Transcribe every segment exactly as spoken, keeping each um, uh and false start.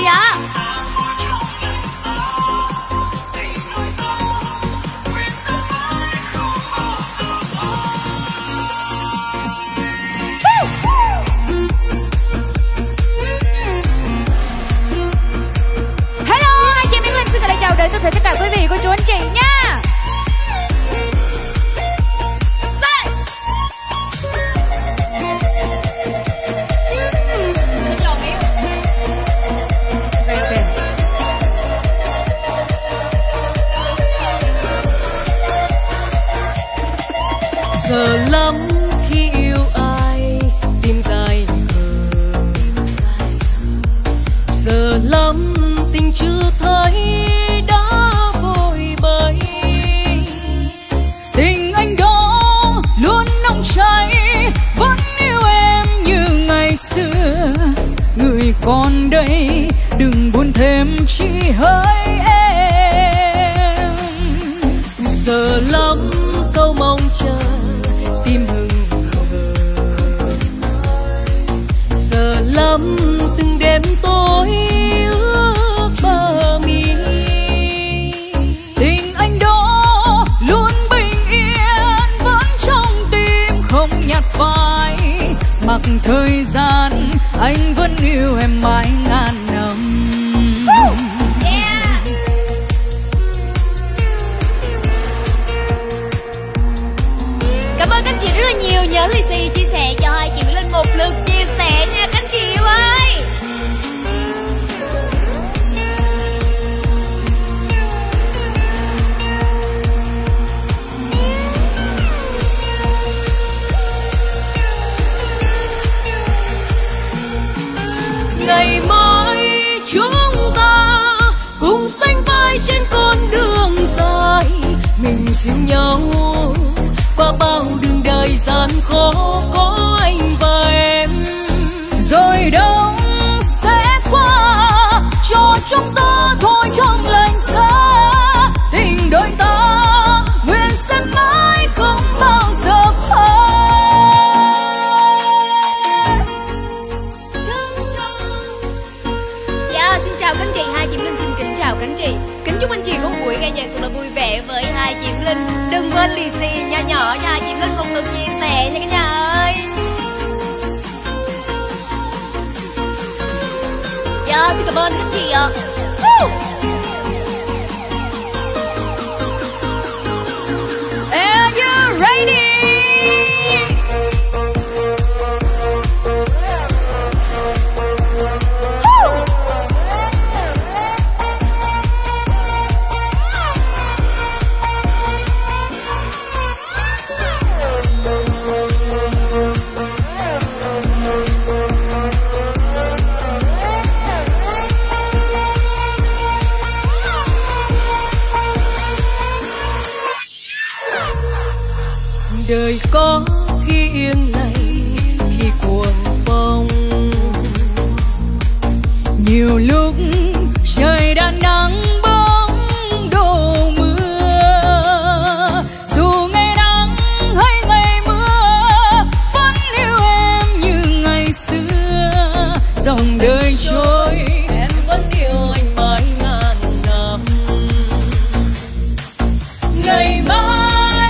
dạ. Hello, hai chị Mỹ Linh xin gửi lời chào đến tất cả quý vị, cô chú, anh chị nha. Giờ lắm khi yêu ai tim dài hờ, giờ lắm tình chưa thấy đã vội bay. Tình anh đó luôn nóng cháy, vẫn yêu em như ngày xưa. Người còn đây đừng buồn thêm chỉ hỡi em. Giờ lắm câu mong chờ tim hừng hờ, giờ lắm từng đêm tối ước bờ mi. Tình anh đó luôn bình yên, vẫn trong tim không nhạt phai. Mặc thời gian anh vẫn yêu em mãi ngàn năm. Cảm ơn các anh chị rất là nhiều. Nhớ lì xì chia sẻ cho hai chị Mỹ Linh một lượt chia sẻ nha các anh chị yêu ơi. Ngày mai chúng ta cùng sánh vai trên con đường dài, mình dìu nhau qua bao đường đời gian khó. Có anh và em rồi đông sẽ qua, cho chúng ta thôi trong lành xa. Tình đôi ta nguyện sẽ mãi không bao giờ phai. Dạ, xin chào các anh chị, hai chị Mỹ Linh xin kính chào các anh chị. Kính chúc anh chị có một buổi nghe nhạc thật là vui vẻ với hai chị Mỹ Linh. Đừng quên lì xì nhỏ nhỏ cho hai chị Mỹ Linh một lượt chia sẻ nha cả nhà ơi. Dạ, xin cảm ơn các anh chị ạ. Are you ready? Đời có khi yên lành, khi cuồng phong. Nhiều lúc trời đã nắng bóng đổ mưa, dù ngày nắng hay ngày mưa vẫn yêu em như ngày xưa. Dòng đời trôi em vẫn yêu anh mãi ngàn năm. Ngày mai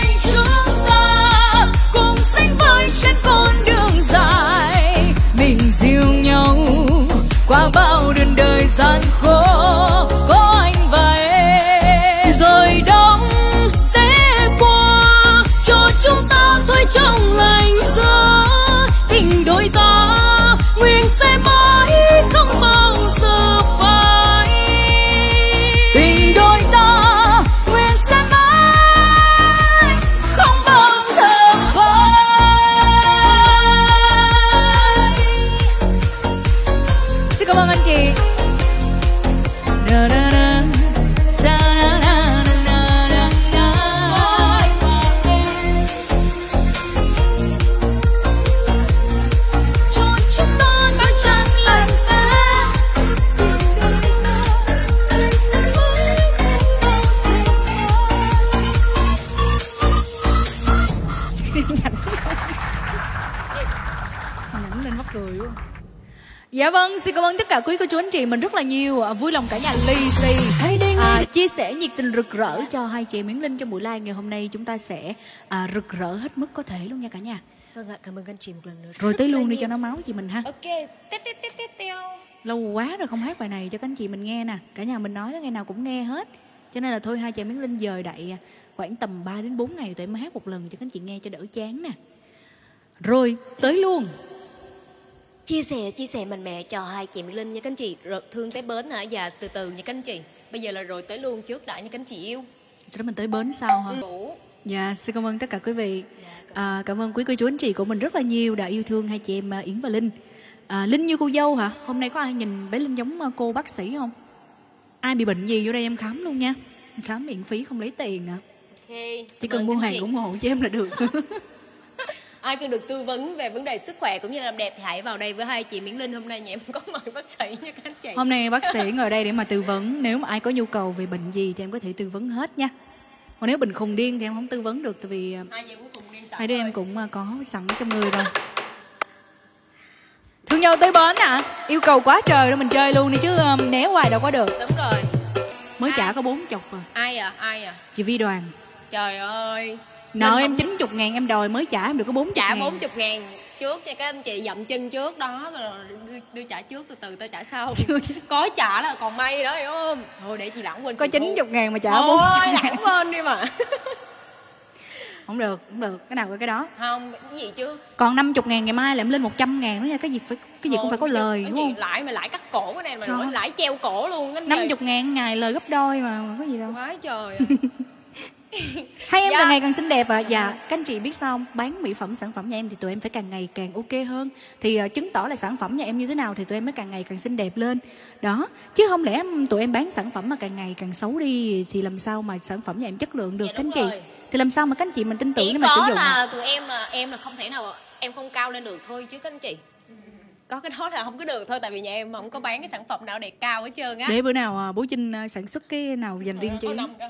trên con đường dài, mình dìu nhau qua bao đường đời gian khó. Có anh và em rồi đông sẽ qua, cho chúng ta thôi trong lành gió. Tình đôi ta nguyện sẽ mãi không bao giờ phai. Tình đôi ta nguyện sẽ mãi không bao giờ phai. Cảm ơn anh chị. Dạ vâng, xin cảm ơn tất cả quý cô chú anh chị mình rất là nhiều. À, vui lòng cả nhà lì xì à, chia sẻ nhiệt tình rực rỡ cho hai chị Mỹ Linh trong buổi live ngày hôm nay. Chúng ta sẽ à, rực rỡ hết mức có thể luôn nha cả nhà. Vâng ạ, cảm ơn anh chị một lần nữa. Rồi tới luôn đi cho nó máu chị mình ha. Ok, tét tét tét tét teo. Lâu quá rồi không hát bài này cho các anh chị mình nghe nè. Cả nhà mình nói ngày nào cũng nghe hết. Cho nên là thôi hai chị Mỹ Linh dời đậy khoảng tầm ba đến bốn ngày tụi em mới hát một lần cho các anh chị nghe cho đỡ chán nè. Rồi tới luôn. Chia sẻ, chia sẻ mạnh mẽ cho hai chị Mỹ Linh nha các anh chị. Rồi thương tới bến hả? Dạ từ từ nha các anh chị. Bây giờ là rồi tới luôn trước đã nha các anh chị yêu. Sau đó mình tới bến sau hả? Ừ. Dạ, xin cảm ơn tất cả quý vị. À, cảm ơn quý cô chú anh chị của mình rất là nhiều đã yêu thương hai chị em Yến và Linh. À, Linh như cô dâu hả? Hôm nay có ai nhìn bé Linh giống cô bác sĩ không? Ai bị bệnh gì vô đây em khám luôn nha. Khám miễn phí không lấy tiền ạ. À. Okay. Chỉ cần mua hàng ủng hộ cho em là được. Ai cần được tư vấn về vấn đề sức khỏe cũng như làm đẹp thì hãy vào đây với hai chị Mỹ Linh. Hôm nay nhà em có mời bác sĩ nha các anh chị. Hôm nay bác sĩ ngồi đây để mà tư vấn. Nếu mà ai có nhu cầu về bệnh gì thì em có thể tư vấn hết nha. Còn nếu bệnh khùng điên thì em không tư vấn được. Tại vì hai đứa em cũng có sẵn trong người rồi. Thương nhau tới bến à? Yêu cầu quá trời rồi mình chơi luôn đi chứ um, né hoài đâu có được. Đúng rồi. Mới trả có bốn chục à. Ai à? Ai à? Chị Vi Đoàn. Trời ơi. Nợ em chín mươi ngàn em đòi mới trả em được có bốn mươi trả ngàn. bốn mươi ngàn trước cho các anh chị dậm chân trước đó rồi đưa, đưa trả trước từ từ tao trả sau. Có trả là còn may đó hiểu không? Thôi để chị lãng quên. Có chín mươi ngàn mà trả bốn mươi. Thôi lãng quên đi mà. Không được, không được, cái nào có cái đó. Không, cái gì chứ. Còn năm mươi ngàn ngày mai là em lên một trăm ngàn nữa nha. Cái gì phải cái gì Ồ, cũng phải có lời đúng không? Lãi mà lãi cắt cổ cái này mà lỗi lãi treo cổ luôn. năm mươi ngàn ngày lời gấp đôi mà, mà có gì đâu. Quá trời. Hai em dạ. càng ngày càng xinh đẹp à. Dạ, các anh chị biết sao không? Bán mỹ phẩm sản phẩm nhà em thì tụi em phải càng ngày càng ok hơn. Thì uh, chứng tỏ là sản phẩm nhà em như thế nào thì tụi em mới càng ngày càng xinh đẹp lên. Đó, chứ không lẽ tụi em bán sản phẩm mà càng ngày càng xấu đi thì làm sao mà sản phẩm nhà em chất lượng được dạ, các anh chị rồi. Thì làm sao mà các anh chị mình tin tưởng chỉ để mà sử dụng. Chỉ có là tụi em là em là không thể nào em không cao lên được thôi chứ các anh chị. Có cái đó là không có được thôi. Tại vì nhà em không có bán cái sản phẩm nào để cao hết trơn á. Để bữa nào bố Trinh sản xuất cái nào dành riêng cho em.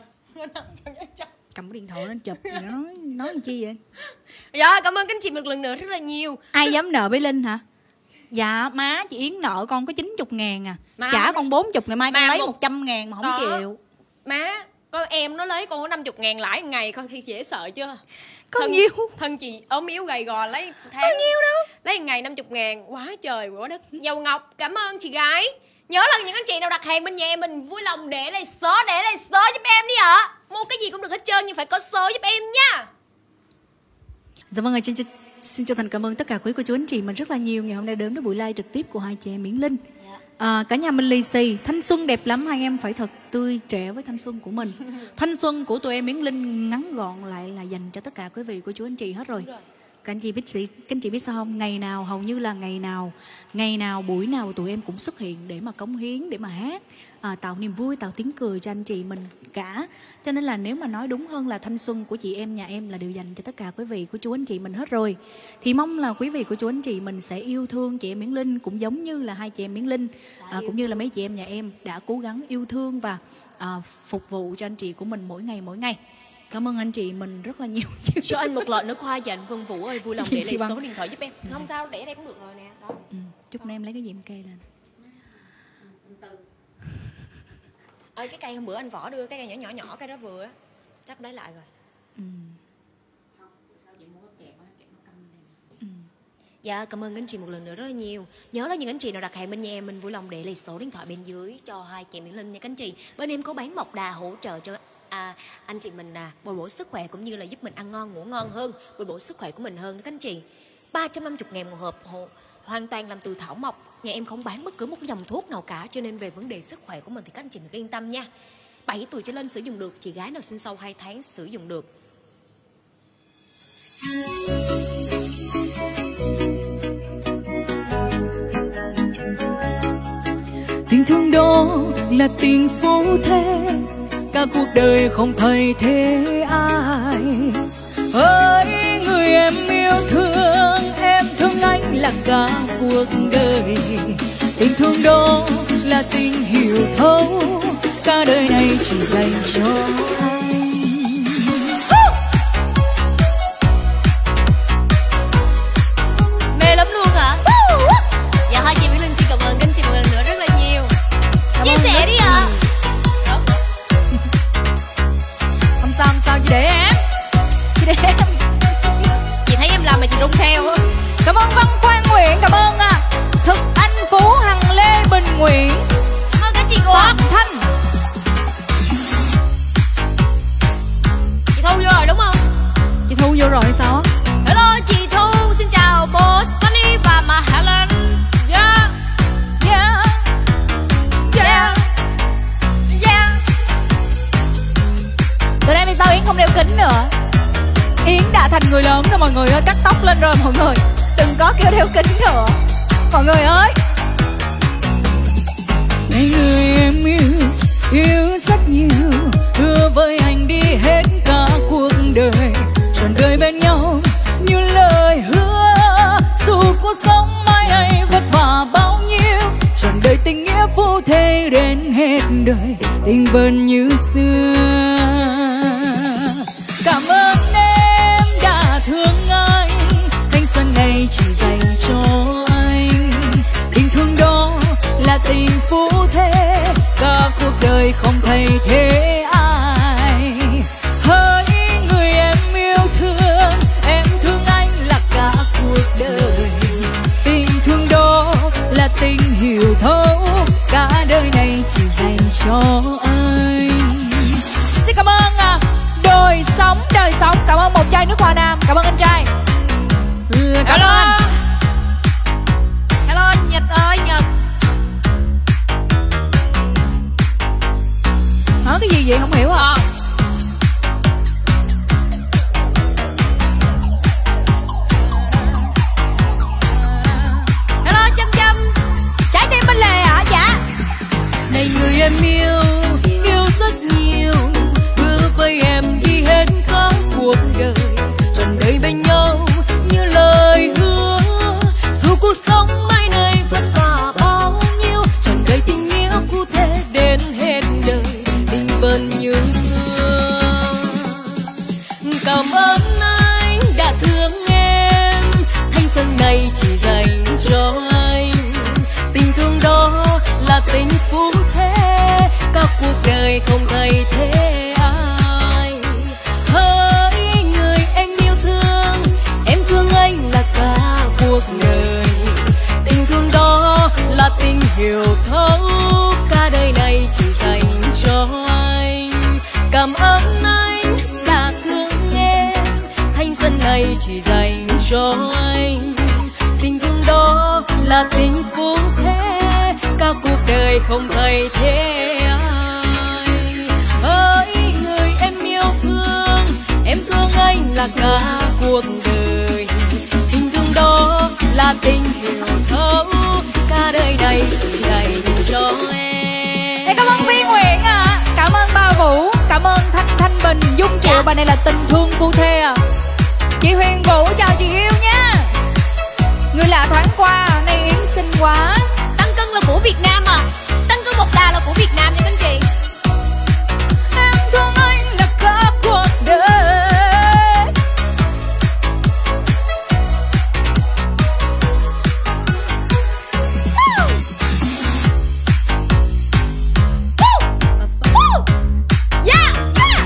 Cầm cái điện thoại lên chụp rồi nó nói nói làm chi vậy? Dạ cảm ơn các anh chị một lần nữa rất là nhiều. Ai dám nợ với Linh hả? Dạ má chị Yến nợ con có chín mươi ngàn à. Má trả con bốn mươi ngày mai con lấy một trăm ngàn mà không đó. Chịu. Má con em nó lấy con có năm mươi ngàn lãi một ngày con thì dễ sợ chưa? Có thân, nhiêu? Thân chị ốm yếu gầy gò lấy tháng. Có nhiêu đâu. Lấy một ngày năm mươi ngàn. Quá trời quá đất. Dầu Ngọc cảm ơn chị gái. Nhớ là những anh chị nào đặt hàng bên nhà em mình vui lòng để lại số để lại số giúp em đi ạ. Mua cái gì cũng được hết trơn nhưng phải có số giúp em nha. Dạ vâng, xin, xin chân thành cảm ơn tất cả quý cô chú anh chị mình rất là nhiều ngày hôm nay đến với buổi live trực tiếp của hai chị em Miễn Linh. À, cả nhà mình lì xì, thanh xuân đẹp lắm, hai em phải thật tươi trẻ với thanh xuân của mình. Thanh xuân của tụi em Miễn Linh ngắn gọn lại là dành cho tất cả quý vị cô chú anh chị hết rồi. Các anh chị biết gì, các anh chị biết sao không? Ngày nào hầu như là ngày nào, ngày nào buổi nào tụi em cũng xuất hiện để mà cống hiến, để mà hát, à, tạo niềm vui, tạo tiếng cười cho anh chị mình cả. Cho nên là nếu mà nói đúng hơn là thanh xuân của chị em nhà em là đều dành cho tất cả quý vị của chú anh chị mình hết rồi. Thì mong là quý vị của chú anh chị mình sẽ yêu thương chị em Miễn Linh cũng giống như là hai chị em Miễn Linh, à, cũng như là mấy chị em nhà em đã cố gắng yêu thương và à, phục vụ cho anh chị của mình mỗi ngày mỗi ngày. Cảm ơn anh chị mình rất là nhiều. Cho anh một lọ nước hoa và anh Vân Vũ ơi vui lòng để lại số điện thoại giúp em. Ừ. Không sao, để đây cũng được rồi nè. Đó. Ừ. Chút nữa em lấy cái gì em kê lên. Ơi cái cây hôm bữa anh Võ đưa cái cây nhỏ nhỏ nhỏ cái đó vừa á. Chắc lấy lại rồi. Ừ. Ừ. Dạ cảm ơn anh chị một lần nữa rất là nhiều. Nhớ là những anh chị nào đặt hàng bên nhà em mình vui lòng để lại số điện thoại bên dưới cho hai chị Miễn Linh nha các anh chị. Bên em có bán mộc đà hỗ trợ cho À, anh chị mình à, bồi bổ sức khỏe cũng như là giúp mình ăn ngon ngủ ngon hơn, bồi bổ sức khỏe của mình hơn đó các anh chị. Ba trăm năm mươi ngàn một hộp hộ, hoàn toàn làm từ thảo mộc. Nhà em không bán bất cứ một cái dòng thuốc nào cả, cho nên về vấn đề sức khỏe của mình thì các anh chị mình yên tâm nha. Bảy tuổi trở lên sử dụng được, chị gái nào sinh sau hai tháng sử dụng được. Tình thương đó là tình phú thế, cả cuộc đời không thay thế ai. Ơi người em yêu thương, em thương anh là cả cuộc đời. Tình thương đó là tình hiểu thấu, cả đời này chỉ dành cho anh. Mê lắm luôn hả? Dạ hai chị Mỹ Linh xin cảm để em. Chị để em. Chị thấy em làm mà chị rung theo á. Cảm ơn Văn Quang Nguyễn, cảm ơn à, Thực Anh Phú, Hằng Lê, Bình Nguyễn, Cảm ơn các chị của Phạm Thanh. Chị Thu vô rồi đúng không? Chị Thu vô rồi sao á? Hello chị Thu, xin chào boss Sunny và mà Helen. Yeah, yeah, yeah, yeah. Từ đây về sau Yến không đeo kính nữa. Yến đã thành người lớn rồi mọi người ơi, cắt tóc lên rồi mọi người. Đừng có kêu đeo kính nữa mọi người ơi. Này người em yêu, yêu rất nhiều, hứa với anh đi hết cả cuộc đời, trọn đời bên nhau như lời hứa. Dù cuộc sống mai này vất vả bao nhiêu, trọn đời tình nghĩa phu thê đến hết đời, tình vẫn như xưa. Cảm ơn em đã thương anh, thanh xuân này chỉ dành cho anh. Tình thương đó là tình phu thê, cả cuộc đời không thay thế ai. Hỡi người em yêu thương, em thương anh là cả cuộc đời. Tình thương đó là tình hiểu thấu, cả đời này chỉ dành cho anh. Xin cảm ơn à, Đời Sống, Đời Sống, cảm ơn một chai nước hoa nam, cảm ơn anh trai. Cảm ơn anh. Hello Nhật ơi Nhật. Nói cái gì vậy không hiểu à? Hello Chăm Chăm. Trái tim bên lề hả? Dạ. Này người em yêu, yêu rất nhiều, hứa với em đi hết cả cuộc đời, trọn đời bên nhau như lời hứa. Dù cuộc sống mai này vất vả bao nhiêu, trọn đời tình nghĩa phu thê đến hết đời, tình vẫn như xưa. Cảm ơn anh đã thương em, thanh xuân này chỉ dành cho anh. Tình thương đó là tình phu thê, cả cuộc đời không thay thế ai. Hỡi người em yêu thương, em thương anh là cả cuộc đời. Tình thương đó là tình hiểu thấu, cả đời này chỉ dành cho anh. Cảm ơn anh đã thương em, thanh xuân này chỉ dành cho anh. Tình thương đó là tình phu thê, cả cuộc đời không thay thế ai. Hỡi người em yêu thương, em thương anh là cả cuộc đời. Tình thương đó là tình hiểu thấu, cả đời này chỉ dành cho em. Hey, cảm ơn Vi Nguyễn à, cảm ơn Ba Vũ, cảm ơn Thanh Thanh Bình, Dung Triệu, bài này là tình thương phu thê à. Chị Huyền Vũ chào chị yêu nha. Người lạ thoáng qua, nay Yến xinh quá. Tăng cân là của Việt Nam à. Tăng cân một đà là của Việt Nam nha các anh chị. Em thương anh là cả cuộc đời. Yeah, yeah.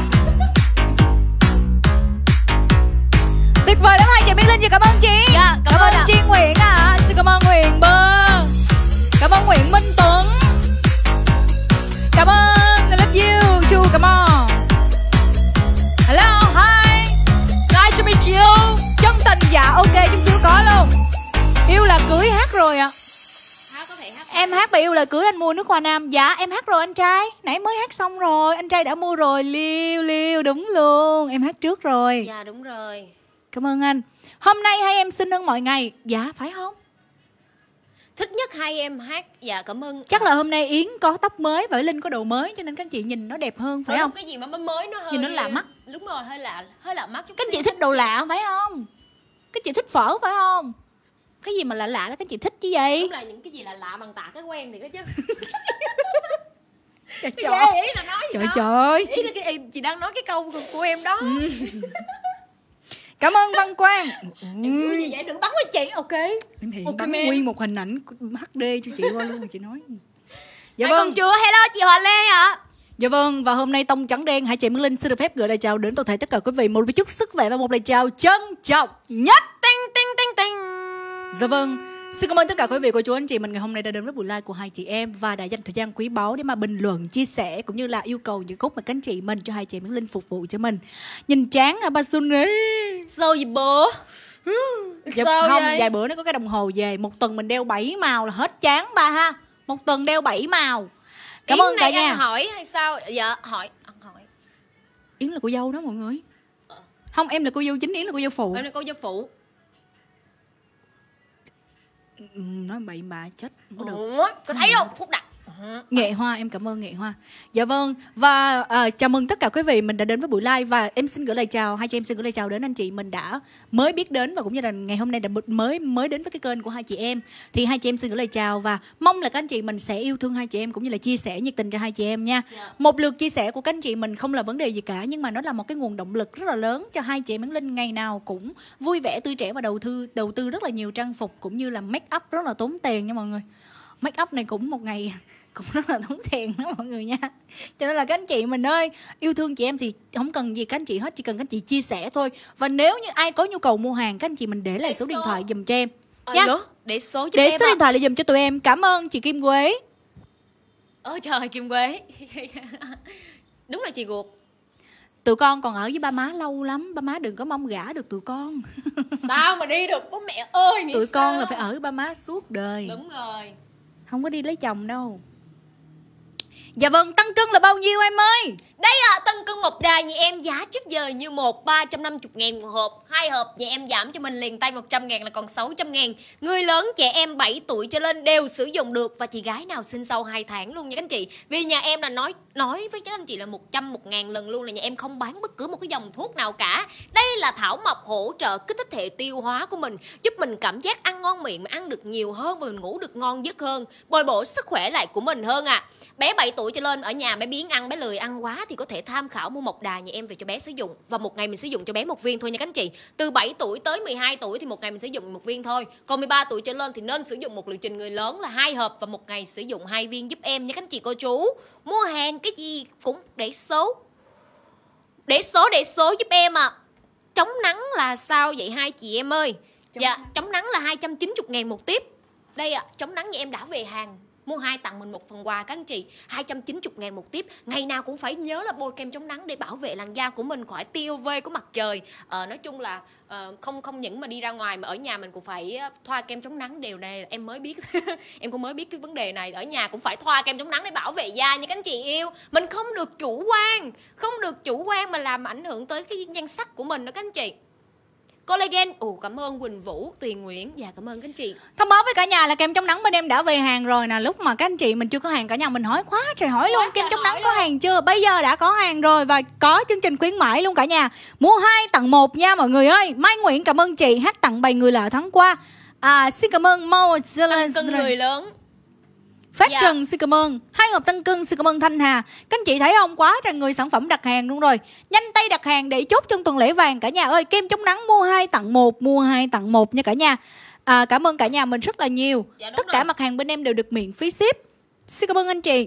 Tuyệt vời lắm hai chị Mỹ Linh và cảm ơn chị. Dạ, cảm, cảm ơn ơn chị Nguyễn à. Xin cảm ơn Nguyễn Bơ, cảm ơn Nguyễn Minh Tuấn, cảm ơn I love you Chu, come on. Hello, hi, nice to meet you. Chân tình dạ ok chút xíu có luôn. Yêu là cưới hát rồi ạ. À, có thể hát. Em hát bài Yêu là cưới anh mua nước hoa nam. Dạ em hát rồi anh trai, nãy mới hát xong rồi, anh trai đã mua rồi. Liêu liêu đúng luôn, em hát trước rồi. Dạ đúng rồi. Cảm ơn anh. Hôm nay hai em xinh hơn mọi ngày. Dạ phải không? Thích nhất hai em hát. Dạ cảm ơn. Chắc là hôm nay Yến có tóc mới và Linh có đồ mới cho nên các anh chị nhìn nó đẹp hơn phải Có không? cái gì mà mới mới nó hơi Nhìn nó lạ mắt. Đúng rồi, hơi lạ, hơi lạ mắt chút Các anh xíu. chị thích đồ lạ phải không? Các chị thích phở phải không? Cái gì mà lạ lạ đó các anh chị thích chứ gì? Đúng là những cái gì là lạ bằng tạ cái quen thì đó chứ. Trời Cái trời. gì, ý là nói gì Trời đó. trời. Ý là cái chị đang nói cái câu của em đó. Ừ. Cảm ơn Văn Quang. Em vui gì vậy, đừng bắn với chị. Ok. Em hiện Ok, bắn man. nguyên một hình ảnh hát đê cho chị qua luôn mà chị nói. Dạ Ai vâng. còn chưa? Hello chị Hòa Lê ạ. Dạ vâng, và hôm nay tông trắng đen hai chị Mỹ Linh xin được phép gửi lời chào đến toàn thể tất cả quý vị một lời chúc sức khỏe và một lời chào trân trọng nhất. Tinh tinh tinh tinh. Dạ vâng, xin cảm ơn tất cả quý vị cô chú anh chị mình ngày hôm nay đã đến với buổi live của hai chị em và đã dành thời gian quý báu để mà bình luận, chia sẻ cũng như là yêu cầu những khúc mà các anh chị mình cho hai chị Mỹ Linh phục vụ cho mình. Nhìn chán hả ba Xuân ấy? Sao vậy bố? Dạ, Sao không, vậy? vài bữa nó có cái đồng hồ về, một tuần mình đeo bảy màu là hết chán ba ha. Một tuần đeo bảy màu. Cảm Yến ơn cả này nhà. ăn hỏi hay sao? Dạ hỏi, ăn hỏi. Yến là cô dâu đó mọi người. Không, em là cô dâu chính, Yến là cô dâu phụ. Em là cô dâu phụ. Ừ, nói bậy bạ chết không có được. Ủa, có thấy không? Phúc Đặt. Nghệ Hoa, em cảm ơn Nghệ Hoa. Dạ vâng, và à, chào mừng tất cả quý vị mình đã đến với buổi live. Và em xin gửi lời chào, hai chị em xin gửi lời chào đến anh chị mình đã mới biết đến và cũng như là ngày hôm nay đã mới mới đến với cái kênh của hai chị em. Thì hai chị em xin gửi lời chào và mong là các anh chị mình sẽ yêu thương hai chị em cũng như là chia sẻ nhiệt tình cho hai chị em nha. Yeah. Một lượt chia sẻ của các anh chị mình không là vấn đề gì cả, nhưng mà nó là một cái nguồn động lực rất là lớn cho hai chị em Mỹ Linh ngày nào cũng vui vẻ, tươi trẻ và đầu tư đầu tư rất là nhiều trang phục cũng như là make up rất là tốn tiền nha mọi người. Make up này cũng một ngày cũng rất là tốn tiền đó mọi người nha. Cho nên là các anh chị mình ơi, yêu thương chị em thì không cần gì các anh chị hết, chỉ cần các anh chị chia sẻ thôi. Và nếu như ai có nhu cầu mua hàng, các anh chị mình để lại số điện thoại dùm cho em nha. Để số cho để em số à. điện thoại lại dùm cho tụi em. Cảm ơn chị Kim Quế. Ôi trời, Kim Quế. Đúng là chị ruột. Tụi con còn ở với ba má lâu lắm, ba má đừng có mong gả được tụi con. Sao mà đi được bố mẹ ơi, nghĩ Tụi sao? con là phải ở với ba má suốt đời. Đúng rồi. Không có đi lấy chồng đâu. Dạ vâng, tăng cân là bao nhiêu em ơi? Đây là tăng cân một đài nhà em giá trước giờ như một ba trăm năm mươi ngàn một hộp. Hai hộp nhà em giảm cho mình liền tay một trăm ngàn là còn sáu trăm ngàn. Người lớn trẻ em bảy tuổi trở lên đều sử dụng được. Và chị gái nào sinh sau hai tháng luôn nha các anh chị. Vì nhà em là nói nói với các anh chị là một trăm một ngàn lần luôn, là nhà em không bán bất cứ một cái dòng thuốc nào cả. Đây là thảo mộc hỗ trợ kích thích hệ tiêu hóa của mình, giúp mình cảm giác ăn ngon miệng mà ăn được nhiều hơn và mình ngủ được ngon giấc hơn, bồi bổ sức khỏe lại của mình hơn à. Bé bảy tuổi trở lên ở nhà bé biếng ăn, bé lười ăn quá thì có thể tham khảo mua một đài nhà em về cho bé sử dụng. Và một ngày mình sử dụng cho bé một viên thôi nha các anh chị. Từ bảy tuổi tới mười hai tuổi thì một ngày mình sử dụng một viên thôi. Còn mười ba tuổi trở lên thì nên sử dụng một liệu trình người lớn là hai hộp và một ngày sử dụng hai viên giúp em nha các anh chị cô chú. Mua hàng cái gì cũng để số. Để số để số giúp em à. Chống nắng là sao vậy hai chị em ơi? Chống dạ, chống nắng là hai trăm chín mươi ngàn một tiếp. Đây ạ, à, chống nắng nhà em đã về hàng. Mua hai tặng mình một phần quà các anh chị, hai trăm chín mươi ngàn một tiếp. Ngày nào cũng phải nhớ là bôi kem chống nắng để bảo vệ làn da của mình khỏi tia u vê của mặt trời. ờ, Nói chung là uh, không không những mà đi ra ngoài mà ở nhà mình cũng phải thoa kem chống nắng đều này. Em mới biết em cũng mới biết cái vấn đề này. Ở nhà cũng phải thoa kem chống nắng để bảo vệ da nha các anh chị yêu. Mình không được chủ quan, không được chủ quan mà làm ảnh hưởng tới cái nhan sắc của mình đó các anh chị. Collagen, ồ cảm ơn Quỳnh Vũ, Tùy Nguyễn, dạ cảm ơn các anh chị. Thông báo với cả nhà là kem chống nắng bên em đã về hàng rồi nè. Lúc mà các anh chị mình chưa có hàng, cả nhà mình hỏi quá trời hỏi luôn, kem chống nắng có hàng chưa? Bây giờ đã có hàng rồi và có chương trình khuyến mãi luôn cả nhà. Mua hai tặng một nha mọi người ơi. Mai Nguyễn cảm ơn chị, hát tặng bảy người lạ tháng qua. À, xin cảm ơn Mo Tăng cân người lớn. Phát dạ. Trần xin cảm ơn. Hai hộp tăng cân xin cảm ơn Thanh Hà. Các anh chị thấy không, quá trời người sản phẩm đặt hàng luôn rồi. Nhanh tay đặt hàng để chốt trong tuần lễ vàng cả nhà ơi. Kem chống nắng mua hai tặng một, mua hai tặng một nha cả nhà. À, cảm ơn cả nhà mình rất là nhiều. Dạ, tất cả rồi. Mặt hàng bên em đều được miễn phí ship. Xin cảm ơn anh chị.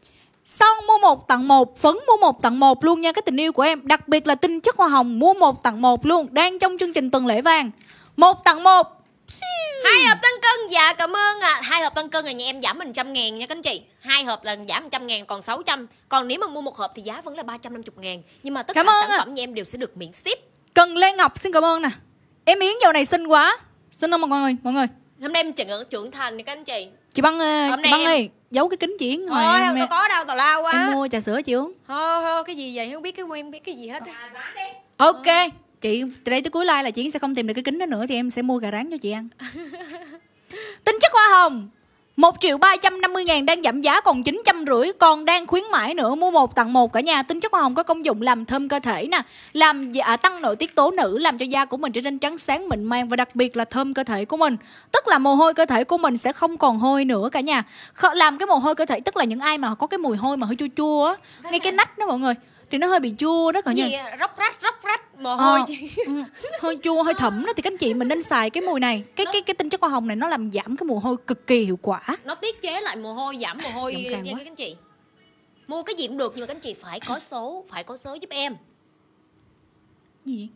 Son mua một tặng một, phấn mua một tặng một luôn nha cái tình yêu của em. Đặc biệt là tinh chất hoa hồng mua một tặng một luôn, đang trong chương trình tuần lễ vàng. Một tặng một. Hai hộp tăng cân, dạ cảm ơn ạ. à. Hai hộp tăng cân là nhà em giảm mình trăm ngàn nha các anh chị. Hai hộp là giảm một trăm ngàn còn sáu trăm. Còn nếu mà mua một hộp thì giá vẫn là ba trăm năm mươi ngàn. Nhưng mà tất cảm cả sản phẩm nhà em đều sẽ được miễn ship. Cần Lê Ngọc xin cảm ơn nè. Em Yến dạo này xinh quá. Xinh không mọi người, mọi người. Hôm nay em trưởng, trưởng thành nha các anh chị. Chị Băng ơi, chị Băng em... ơi, giấu cái kính chị Yến ngoài. Thôi, không có đâu, tào lao quá. Em mua trà sữa chị uống. Thôi, thôi, cái gì vậy, không biết cái quen biết cái gì hết. Ok. Ừ. Chị từ đây tới cuối live là chị sẽ không tìm được cái kính đó nữa thì em sẽ mua gà rán cho chị ăn. Tinh chất hoa hồng một triệu ba trăm năm mươi ngàn đang giảm giá còn chín trăm rưỡi, còn đang khuyến mãi nữa, mua một tặng một cả nhà. Tinh chất hoa hồng có công dụng làm thơm cơ thể nè, làm dạ, tăng nội tiết tố nữ, làm cho da của mình trở nên trắng sáng mịn màng và đặc biệt là thơm cơ thể của mình. Tức là mồ hôi cơ thể của mình sẽ không còn hôi nữa cả nhà. Làm cái mồ hôi cơ thể, tức là những ai mà có cái mùi hôi mà hơi chua chua á, ngay cái nách đó mọi người, thì nó hơi bị chua đó cả nhà. Róc rách róc rách mồ hôi. Ờ, hơi chua hơi thấm đó thì các anh chị mình nên xài cái mùi này. Cái nó... cái cái tinh chất hoa hồng này nó làm giảm cái mồ hôi cực kỳ hiệu quả. Nó tiết chế lại mồ hôi, giảm mồ hôi nha các anh chị. Mua cái gì cũng được nhưng mà các anh chị phải có số, phải có số giúp em. Gì vậy?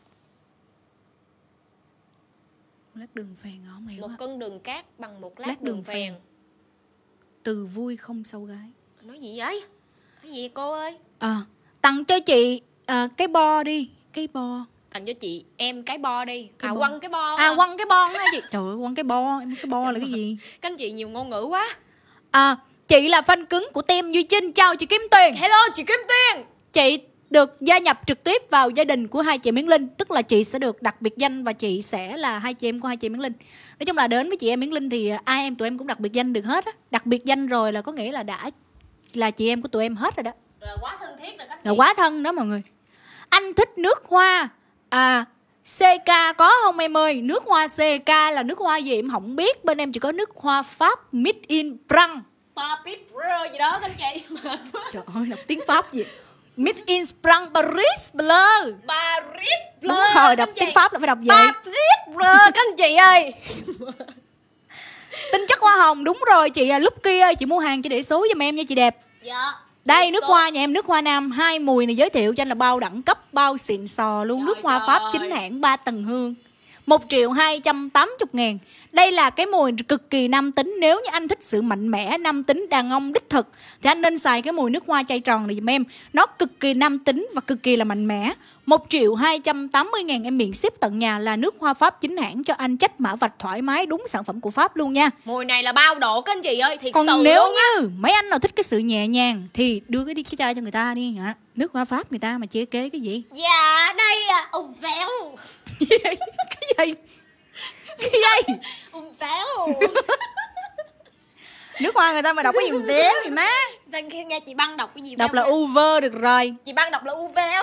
Một lát đường phèn không hiểu. Một cân đường cát bằng một lát, lát đường, đường phèn. phèn. Từ vui không sau gái. Nói gì vậy? Nói gì cô ơi? À, tặng cho chị à, cái bo đi, cái bo. Tặng cho chị em cái bo đi. Cái À bo. quăng cái bo. À quăng cái bo á chị. Trời ơi, quăng cái bo, em cái bo là cái gì? Các anh chị nhiều ngôn ngữ quá. À, chị là fan cứng của team Duy Trinh, chào chị Kim Tuyền. Hello chị Kim Tuyền. Chị được gia nhập trực tiếp vào gia đình của hai chị Miến Linh, tức là chị sẽ được đặc biệt danh và chị sẽ là hai chị em của hai chị Miến Linh. Nói chung là đến với chị em Miến Linh thì ai em tụi em cũng đặc biệt danh được hết á. Đặc biệt danh rồi là có nghĩa là đã là chị em của tụi em hết rồi đó. Là quá thân thiết rồi các chị. Là quá thân đó mọi người. Anh thích nước hoa à xê ca có không em ơi? Nước hoa xê ca là nước hoa gì em không biết. Bên em chỉ có nước hoa Pháp Made in France. Papit gì đó các anh chị. Trời ơi, đọc tiếng Pháp gì? Made in France Paris Bleu. Paris Bleu. Đúng rồi, đọc tiếng Pháp là phải đọc vậy. Paris Bleu các anh chị ơi. Tinh chất hoa hồng, đúng rồi chị. Lúc kia ơi, chị mua hàng chị để số giùm em nha chị đẹp. Dạ. Đây nước hoa nhà em, nước hoa nam. Hai mùi này giới thiệu cho anh là bao đẳng cấp, bao xịn sò luôn. Trời Nước hoa trời. Pháp chính hãng ba tầng hương, một triệu hai trăm tám mươi ngàn. Đây là cái mùi cực kỳ nam tính. Nếu như anh thích sự mạnh mẽ, nam tính, đàn ông đích thực thì anh nên xài cái mùi nước hoa chai tròn này giùm em. Nó cực kỳ nam tính và cực kỳ là mạnh mẽ. Một triệu hai trăm tám mươi ngàn em miễn ship tận nhà, là nước hoa Pháp chính hãng cho anh trách mã vạch thoải mái, đúng sản phẩm của Pháp luôn nha. Mùi này là bao độ các anh chị ơi, thiệt Còn sự nếu luôn như mấy anh nào thích cái sự nhẹ nhàng thì đưa cái đi cái chai cho người ta đi hả? Nước hoa Pháp người ta mà chia kế cái gì? Dạ đây à, ông véo. Cái gì? Cái gì? Ông véo. Nước hoa người ta mà đọc cái gì mà véo gì má? Đang nghe chị Băng đọc cái gì Đọc véo là véo. Uver được rồi. Chị Băng đọc là u véo.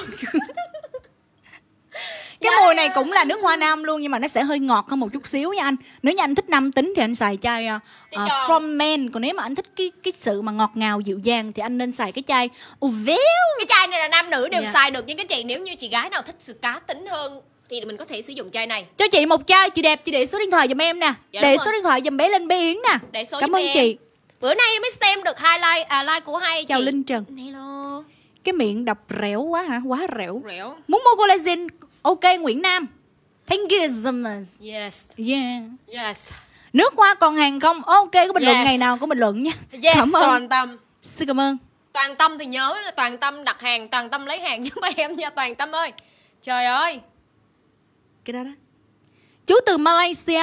Cái mùi này cũng là nước hoa nam luôn nhưng mà nó sẽ hơi ngọt hơn một chút xíu nha anh. Nếu như anh thích nam tính thì anh xài chai uh, uh, From Men. Còn nếu mà anh thích cái cái sự mà ngọt ngào dịu dàng thì anh nên xài cái chai Uvel. Cái chai này là nam nữ đều Dạ. xài được. Nhưng các chị nếu như chị gái nào thích sự cá tính hơn thì mình có thể sử dụng chai này. Cho chị một chai, chị đẹp, chị để số điện thoại giùm em nè. Dạ, Để đúng số rồi. điện thoại giùm bé Linh Bé Yến nè. Để số Cảm giúp ơn em. chị. Bữa nay mới xem được hai like, à, like của hai Chào chị. Linh Trần. Hello. Cái miệng đọc rẻo quá hả? Quá rẻo. Rẻo. Muốn mua collagen, ok Nguyễn Nam. Thank you so much. Yes. Yeah. Yes. Nước hoa còn hàng không? Ok, có bình luận Yes. ngày nào có bình luận nha. Yes, Cảm ơn. toàn tâm. Xin cảm ơn. Toàn tâm thì nhớ là toàn tâm đặt hàng, toàn tâm lấy hàng giúp em nha toàn tâm ơi. Trời ơi. Cái đó đó. Chú từ Malaysia.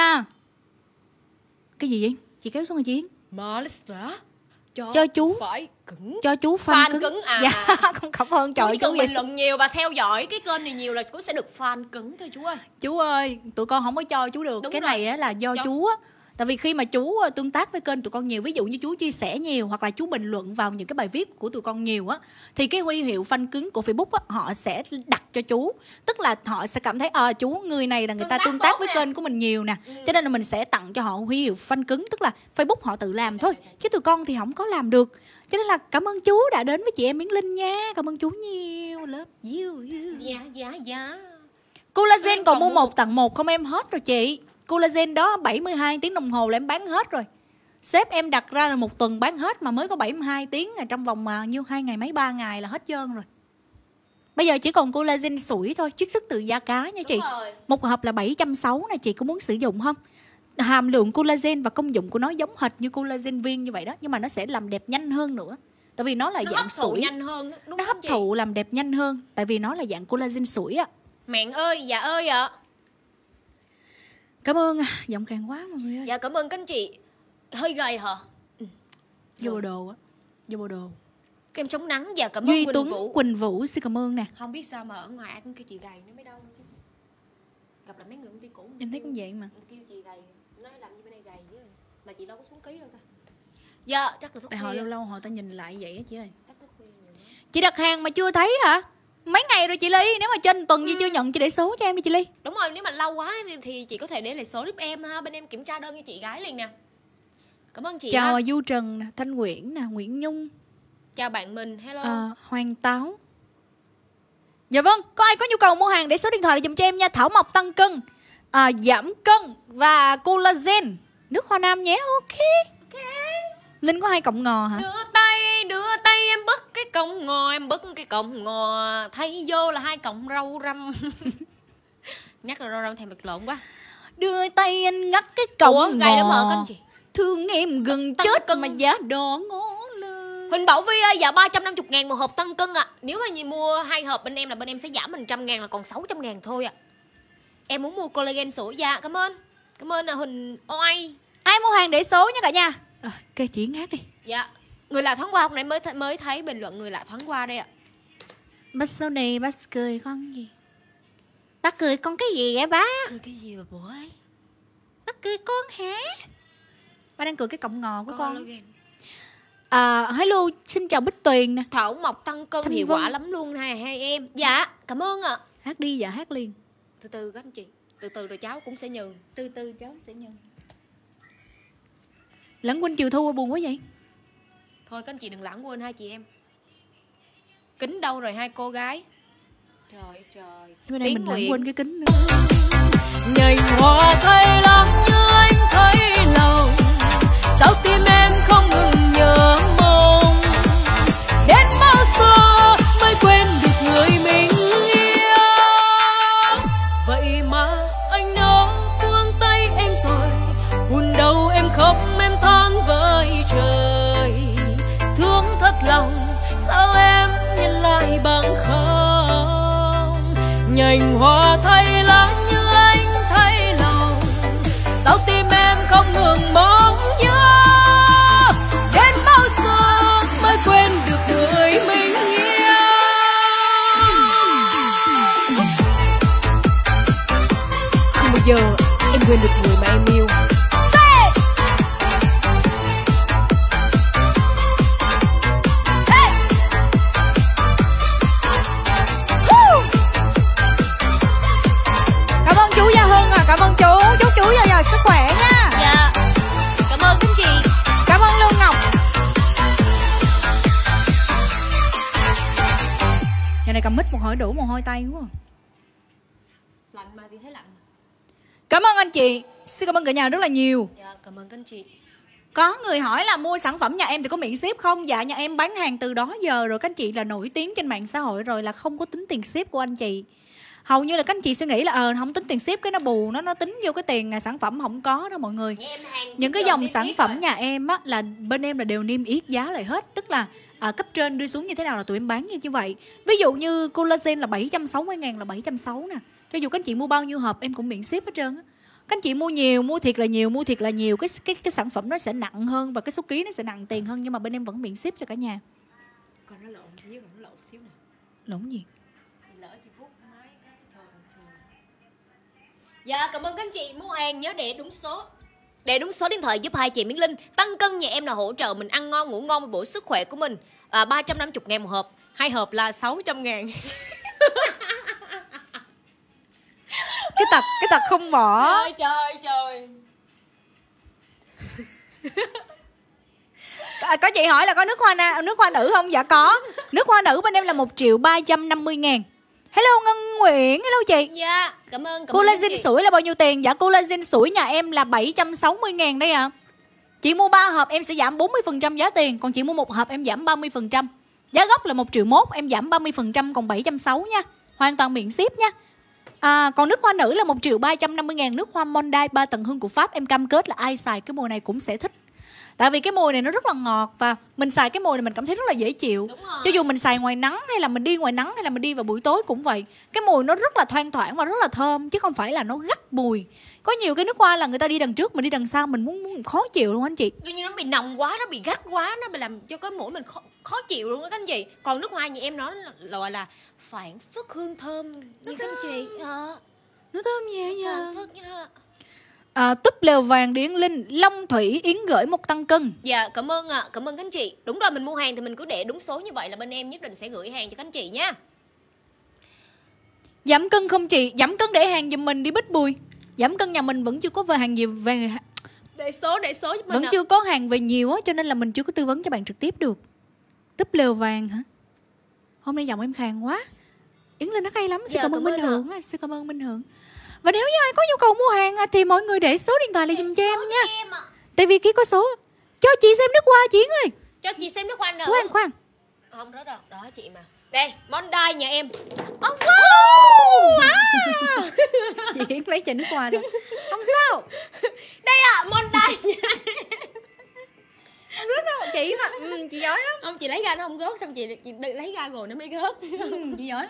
Cái gì vậy? Chị kéo xuống rồi chị Yến. Malaysia. Cho, Cho chú. phải cứng. Cho chú fan, Fan cứng. cứng à. Dạ, con cảm ơn Chú trời chỉ chú cần vậy. bình luận nhiều và theo dõi cái kênh này nhiều là chú sẽ được fan cứng thôi chú ơi. Chú ơi, tụi con không có cho chú được. Đúng Cái rồi. này á là do Do- chú á. Tại vì khi mà chú ờ, tương tác với kênh tụi con nhiều, ví dụ như chú chia sẻ nhiều hoặc là chú bình luận vào những cái bài viết của tụi con nhiều á, thì cái huy hiệu fan cứng của Facebook á, họ sẽ đặt cho chú. Tức là họ sẽ cảm thấy ờ chú người này là người Tương ta tác tương tác tốt với nè. kênh của mình nhiều nè. Cho nên là mình sẽ tặng cho họ huy hiệu fan cứng, tức là Facebook họ tự làm thôi. Chứ tụi con thì không có làm được. Cho nên là cảm ơn chú đã đến với chị em Miến Linh nha. Cảm ơn chú nhiều. Love you. you. Dạ dạ dạ. Collagen Em còn còn mua mua một tặng một không em? Hết rồi chị. Collagen đó bảy mươi hai tiếng đồng hồ là em bán hết rồi. Sếp em đặt ra là một tuần bán hết mà mới có bảy mươi hai tiếng, trong vòng mà nhiêu hai ngày mấy ba ngày là hết trơn rồi. Bây giờ chỉ còn collagen sủi thôi, chiết xuất từ da cá nha chị. rồi. Một hộp là bảy trăm sáu mươi nè, chị có muốn sử dụng không? Hàm lượng collagen và công dụng của nó giống hệt như collagen viên như vậy đó, nhưng mà nó sẽ làm đẹp nhanh hơn nữa. Tại vì nó là Nó dạng hấp thụ sủi. nhanh hơn đó, đúng Nó không hấp chị? thụ làm đẹp nhanh hơn, tại vì nó là dạng collagen sủi á. Mẹn ơi, dạ ơi ạ. Cảm ơn, giọng khàn quá mọi người ơi. Dạ cảm ơn các anh chị. Hơi gầy hả? Vô bộ đồ á, vô bộ đồ. Kem chống nắng. Dạ cảm ơn Duy Quỳnh Tuấn, Vũ. Quỳnh Vũ xin cảm ơn nè. Không biết sao mà ở ngoài ai cũng kêu chị gầy nó mới đau chứ. Gặp là mấy người công ty cũ. Em thấy cũng vậy mà. Kêu chị gầy. Nói làm gì bên đây gầy chứ. Mà chị đâu có xuống ký đâu ta. Dạ chắc là thức Tại họ khuya. lâu lâu họ ta nhìn lại vậy á chị ơi. Chắc thức khuya nhiều lắm. Chị đặt hàng mà chưa thấy hả? Mấy ngày rồi chị Ly, nếu mà trên tuần gì chưa nhận chị để số cho em đi chị Ly. Đúng rồi, nếu mà lâu quá thì, thì chị có thể để lại số giúp em ha. Bên em kiểm tra đơn cho chị gái liền nè. Cảm ơn chị Chào ha. Du Trần nè, Thanh Nguyễn nè, Nguyễn Nhung, Chào bạn mình. Hello. à, Hoàng Táo. Dạ vâng, có ai có nhu cầu mua hàng để số điện thoại dùm cho em nha. Thảo Mộc tăng cân, à, giảm cân và collagen, nước hoa nam nhé. Ok. Ok. Linh có hai cọng ngò hả? Đưa tay, đưa tay cọng ngò, em bứt cái cọng ngò, thấy vô là hai cọng rau răm. Nhắc là rau răm thèm bật lộn quá. Đưa tay anh ngắt cái cọng ngò. Ủa, gầy lắm hả các anh chị? Thương em gần Tăng chết cân. mà giá đỏ ngó lơ. Huỳnh Bảo Vi ơi, dạ ba trăm năm mươi ngàn một hộp tăng cân ạ. À. Nếu mà như mua hai hộp bên em là bên em sẽ giảm mình trăm ngàn là còn sáu trăm ngàn thôi ạ. À. Em muốn mua collagen sữa. Dạ cảm ơn. Cảm ơn là Huỳnh Oai. Ai mua hàng để số nha cả nhà. À, kê chị ngát đi. Dạ. Người lạ thoáng qua hôm nay mới th mới thấy bình luận người lạ thoáng qua đây ạ. À. Bác sau này bác cười con gì? Bác cười con cái gì vậy bác? Cười cái gì mà bố ấy? Bác cười con hả? Bác đang cười cái cọng ngò của con. Collagen. À, hello, xin chào Bích Tuyền nè. Thảo Mộc tăng cân hiệu quả lắm luôn hai hai em. Dạ, cảm ơn ạ. À. Hát đi dạ hát liền. Từ từ các anh chị. Từ từ rồi cháu cũng sẽ nhường. Từ từ cháu sẽ nhường. Lãng quên chiều thu buồn quá vậy. Thôi các anh chị đừng lãng quên hai chị em. Kính đâu rồi hai cô gái? Trời trời. Bữa nay mình lãng quên cái kính nữa. Nhành hoa thay lắm như anh thấy lòng. Sao tim em không ngừng nhớ mong. Đến bao giờ mới quên được người mình yêu. Vậy mà anh đã buông tay em rồi. Buồn đau em khóc em than với trời. Thương thật lòng sao em nhìn lại bằng không. Nhành hoa thay lá như anh thấy lòng. Sao tim em không ngừng mong nhớ. Đến bao giờ mới quên được người mình yêu. Không bao giờ em quên được người mà em yêu. Cảm ơn chú, chúc chú giờ giờ sức khỏe nha. Dạ. Cảm ơn các chị. Cảm ơn Lương Ngọc. Giờ này cầm mic một hồi đủ mồ hôi tay quá. Lạnh mà thì thấy lạnh. Cảm ơn anh chị. Xin cảm ơn cả nhà rất là nhiều. Dạ, cảm ơn các anh chị. Có người hỏi là mua sản phẩm nhà em thì có miễn ship không? Dạ, nhà em bán hàng từ đó giờ rồi. Các anh chị là nổi tiếng trên mạng xã hội rồi, là không có tính tiền ship của anh chị. Hầu như là các anh chị sẽ nghĩ là ờ không tính tiền ship, cái nó bù nó nó tính vô cái tiền sản phẩm không có đó mọi người. Những cái dòng sản phẩm rồi. Nhà em á là bên em là đều niêm yết giá lại hết, tức là à, cấp trên đưa xuống như thế nào là tụi em bán như như vậy. Ví dụ như collagen là bảy trăm sáu mươi ngàn là bảy trăm sáu mươi nè. Cho dù các anh chị mua bao nhiêu hộp em cũng miễn ship hết trơn á. Các anh chị mua nhiều, mua thiệt là nhiều, mua thiệt là nhiều, cái cái cái sản phẩm nó sẽ nặng hơn và cái số ký nó sẽ nặng tiền hơn, nhưng mà bên em vẫn miễn ship cho cả nhà. Còn nó lộn, nếu nó lộn xíu nè. Lộn gì? Lỡ chị Phúc nói cái trời trời. Dạ, cảm ơn các anh chị. Mua hàng nhớ để đúng số. Để đúng số điện thoại giúp hai chị Miến Linh. Tăng cân nhà em là hỗ trợ mình ăn ngon, ngủ ngon và bổ sức khỏe của mình. À, ba trăm năm mươi ngàn một hộp. Hai hộp là sáu trăm ngàn. Cái tật, cái tật không bỏ. Trời trời trời. À, có chị hỏi là có nước hoa na, nước hoa nữ không? Dạ có. Nước hoa nữ bên em là một triệu ba trăm năm mươi ngàn. Hello Ngân Nguyễn, hello chị. Dạ, cảm ơn. Cảm collagen ơn sủi là bao nhiêu tiền? Dạ collagen sủi nhà em là bảy trăm sáu mươi ngàn đây ạ. À. Chị mua ba hộp em sẽ giảm bốn mươi phần trăm giá tiền, còn chị mua một hộp em giảm ba mươi phần trăm. Giá gốc là một triệu mốt, em giảm ba mươi phần trăm còn bảy trăm sáu mươi nha. Hoàn toàn miễn ship nha. À, còn nước hoa nữ là một triệu ba trăm năm mươi ngàn. Nước hoa Monday ba tầng hương của Pháp, em cam kết là ai xài cái mùi này cũng sẽ thích. Tại vì cái mùi này nó rất là ngọt và mình xài cái mùi này mình cảm thấy rất là dễ chịu. Cho dù mình xài ngoài nắng hay là mình đi ngoài nắng hay là mình đi vào buổi tối cũng vậy. Cái mùi nó rất là thoang thoảng và rất là thơm chứ không phải là nó gắt mùi. Có nhiều cái nước hoa là người ta đi đằng trước mình đi đằng sau mình muốn, muốn khó chịu luôn anh chị. Như nó bị nồng quá, nó bị gắt quá, nó bị làm cho cái mũi mình khó, khó chịu luôn đó các anh chị. Còn nước hoa như em nói là gọi là phản phất hương thơm như các anh chị. À, nó thơm nhẹ nhàng. À, túp lều vàng Điển Linh, Long Thủy Yến gửi một tăng cân. Dạ cảm ơn ạ, à. Cảm ơn các anh chị. Đúng rồi, mình mua hàng thì mình cứ để đúng số như vậy là bên em nhất định sẽ gửi hàng cho các anh chị nha. Giảm cân không chị? Giảm cân để hàng giùm mình đi Bích Bùi. Giảm cân nhà mình vẫn chưa có về hàng gì về để số để số giúp mình vẫn à. chưa có hàng về nhiều á, cho nên là mình chưa có tư vấn cho bạn trực tiếp được. Túp lều vàng hả? Hôm nay giọng em khàn quá. Yến Linh nó hay lắm. Xin dạ, cảm ơn Minh Hưởng. À. Xin cảm ơn Minh Hưởng. Và nếu như ai có nhu cầu mua hàng thì mọi người để số điện thoại lại giùm cho em nha. Em à. Tại vì kia có số. Cho chị xem nước hoa chị Yến ơi. Cho chị xem nước hoa nữa. Khoan khoan. Không rớt đâu, đó chị mà. Đây, Monday nhà em. Oh, wow. Wow. Chị Hiển lấy chai nước hoa rồi. Không sao. Đây à, Monday nha. Không rớt đâu, chị mà. Ừ, chị giỏi lắm. Không, chị lấy ra nó không rớt, xong chị, chị lấy ra rồi nó mới rớt. Ừ, chị giỏi lắm.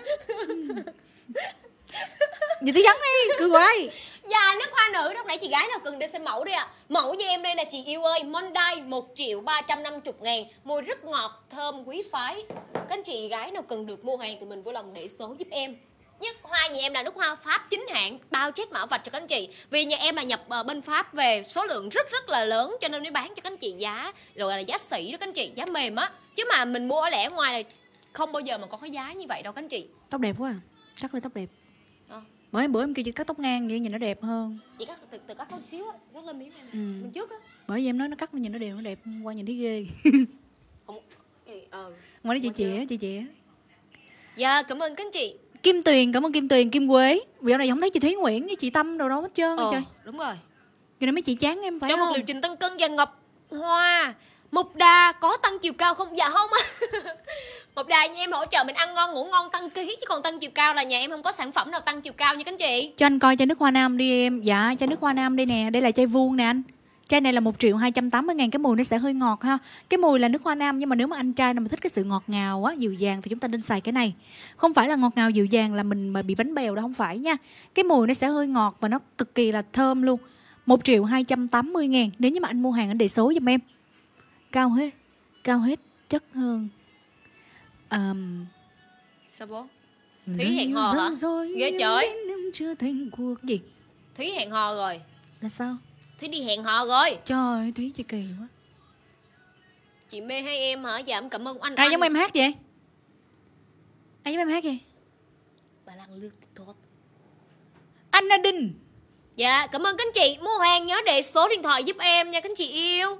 Vậy tư vấn đi, cứ hoài. Dạ, nước hoa nữ, lúc nãy chị gái nào cần để xem mẫu đi ạ. À. Mẫu cho em đây nè chị yêu ơi. Monday một triệu ba trăm năm mươi ngàn. Mùi rất ngọt, thơm, quý phái. Các anh chị gái nào cần được mua hàng thì mình vui lòng để số giúp em. Nhất hoa nhà em là nước hoa Pháp chính hãng, bao chết mã vạch cho các anh chị. Vì nhà em là nhập uh, bên Pháp về số lượng rất rất là lớn, cho nên mới bán cho các anh chị giá rồi là giá sỉ đó các anh chị, giá mềm á. Chứ mà mình mua ở lẻ ngoài là không bao giờ mà có cái giá như vậy đâu các anh chị. Tóc đẹp quá à, cắt lên tóc đẹp. À. Bởi bữa em kêu chị cắt tóc ngang vậy nhìn nó đẹp hơn. Chị cắt từ, từ cắt có xíu á, cắt lên miếng này nè, ừ. mình trước á. Bởi vì em nói nó cắt nó nhìn nó đều, nó đẹp, qua nhìn thấy ghê. Không, ờ. Ngoài đó chị chị chị chị. Dạ, cảm ơn các anh chị. Kim Tuyền, cảm ơn Kim Tuyền, Kim Quế. Dạo này không thấy chị Thúy Nguyễn với chị Tâm đâu đâu hết trơn. Ờ, trời. đúng rồi. Giờ này mấy chị chán em phải Trong không? một liệu trình tăng cân và Ngọc Hoa Mục Đà có tăng chiều cao không? Dạ không á. Mục Đà nhà em hỗ trợ mình ăn ngon ngủ ngon tăng ký, chứ còn tăng chiều cao là nhà em không có sản phẩm nào tăng chiều cao nha các anh chị. Cho anh coi chai nước hoa nam đi em. Dạ chai nước hoa nam đây nè. Đây là chai vuông nè anh. Chai này là một triệu hai trăm tám mươi ngàn. Cái mùi nó sẽ hơi ngọt ha. Cái mùi là nước hoa nam, nhưng mà nếu mà anh trai nào mà thích cái sự ngọt ngào á, dịu dàng thì chúng ta nên xài cái này. Không phải là ngọt ngào dịu dàng là mình mà bị bánh bèo đâu, không phải nha. Cái mùi nó sẽ hơi ngọt và nó cực kỳ là thơm luôn. Một triệu hai trăm tám mươi ngàn. Nếu như mà anh mua hàng anh để số giùm em. Cao hết. Cao hết chất hơn. um, Sao bố? Thúy hẹn hò hả? Ghê trời. Chưa thành cuộc gì? Thúy hẹn hò rồi. Là sao? Thúy đi hẹn hò rồi. Trời ơi, Thúy chị kỳ quá. Chị mê hai em hả? Dạ em cảm ơn anh. Ai anh. giống em hát vậy? Ai giống em hát vậy? Bà Lan Lương tốt. Anh Nadine. Dạ cảm ơn các anh chị. Mua hàng nhớ để số điện thoại giúp em nha các anh chị yêu.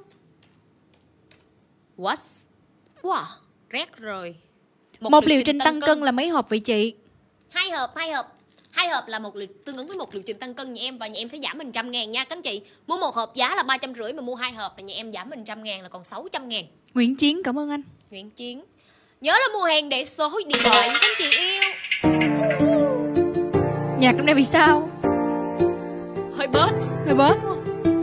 What? Wow, rét rồi. Một, một liệu trình tăng, tăng cân. cân là mấy hộp vậy chị? Hai hộp, hai hộp. Hai hộp là một liệu, tương ứng với một liệu trình tăng cân nhà em. Và nhà em sẽ giảm mình trăm ngàn nha các anh chị. Mua một hộp giá là ba trăm rưỡi, mà mua hai hộp là nhà em giảm mình trăm ngàn là còn sáu trăm ngàn. Nguyễn Chiến, cảm ơn anh. Nguyễn Chiến. Nhớ là mua hàng để số điện thoại nha các anh chị yêu. Nhạc năm nay vì sao? Hơi bớt. Hơi bớt đúng không?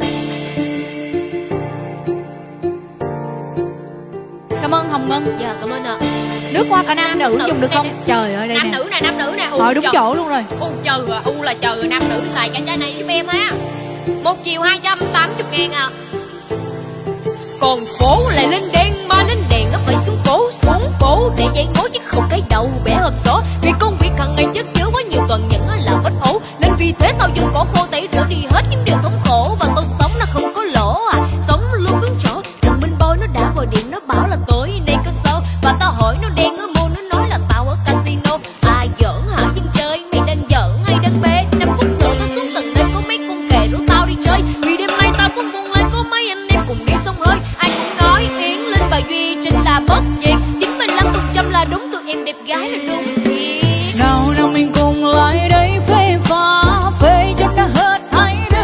Cảm ơn Hồng Ngân. Dạ cảm ơn ạ. Nước hoa cả nam, nam nữ, nữ dùng được đây, không? Đây. Trời ơi đây nam nè. Nữ nè, nam nữ nè. Thôi đúng chỗ luôn rồi. U chờ à, U là chờ nam nữ xài cái chai này giúp em ha. Một triệu hai trăm tám mươi ngàn à. Còn phố lại lên đèn, mà lên đèn nó phải xuống phố, xuống phố để dạy ngố chứ không cái đầu bẻ hộp số. Vì công việc hàng ngày chất chứa quá nhiều toàn nhận là bất ổn, nên vì thế tao dùng cỏ khô tẩy rửa đi hết những điều thống khổ. Và tao sống nó không có lỗ à, sống luôn đúng chỗ. Thằng Minh Boy nó đã gọi điện nó bảo là tối nay có show, và tao hỏi nó đen ở môn, nó nói là tao ở casino. À giỡn hả dân chơi, mày đang giỡn hay đang bê? Năm phút nữa tao xuống tận đây có mấy con kè rủ tao đi chơi. Vì đêm nay tao muốn buồn lại có mấy anh em cùng đi sông hơi. Ai cũng nói Yến Linh và Duy Trinh là bất diệt, chín mươi lăm phần trăm là đúng, tụi em đẹp gái là đúng thiệt. Nào nào mình cùng lại đây phê pha, phê cho đã hết hay đấy.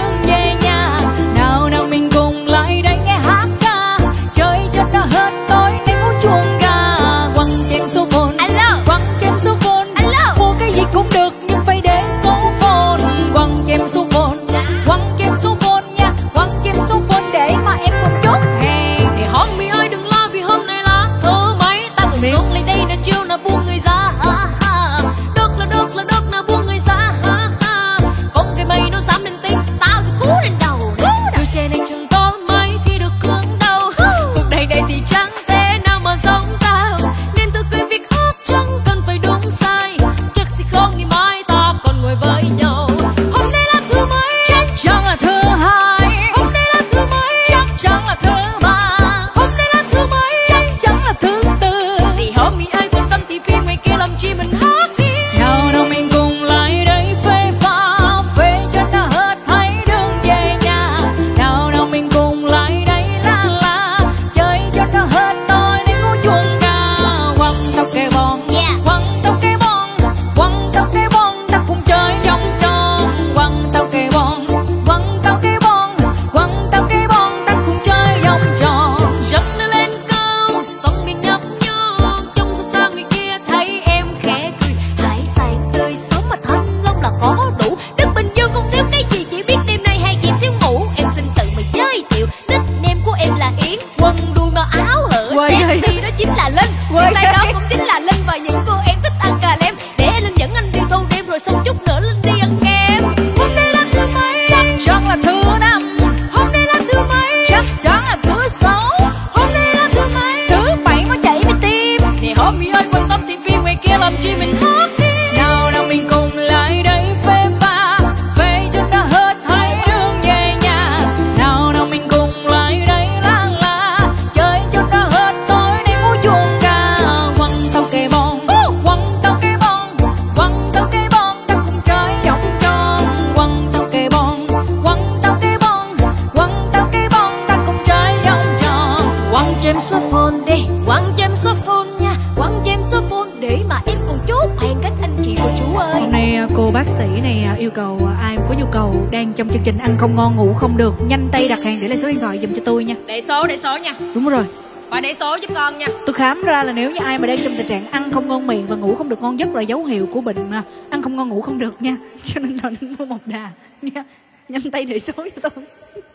cho em số phone đi, quăng cho em số phone nha, quăng cho em số phone để mà em còn chốt hẹn các anh chị cô chú ơi. Hôm nay cô bác sĩ này yêu cầu ai có nhu cầu đang trong chương trình ăn không ngon ngủ không được, nhanh tay đặt hàng để lại số điện thoại giùm cho tôi nha. Để số, để số nha. Đúng rồi. Và để số giúp con nha. Tôi khám ra là nếu như ai mà đang trong tình trạng ăn không ngon miệng và ngủ không được ngon giấc là dấu hiệu của bệnh mà ăn không ngon ngủ không được nha. Cho nên là nên mua một đà nha. Nhanh tay để số cho tôi.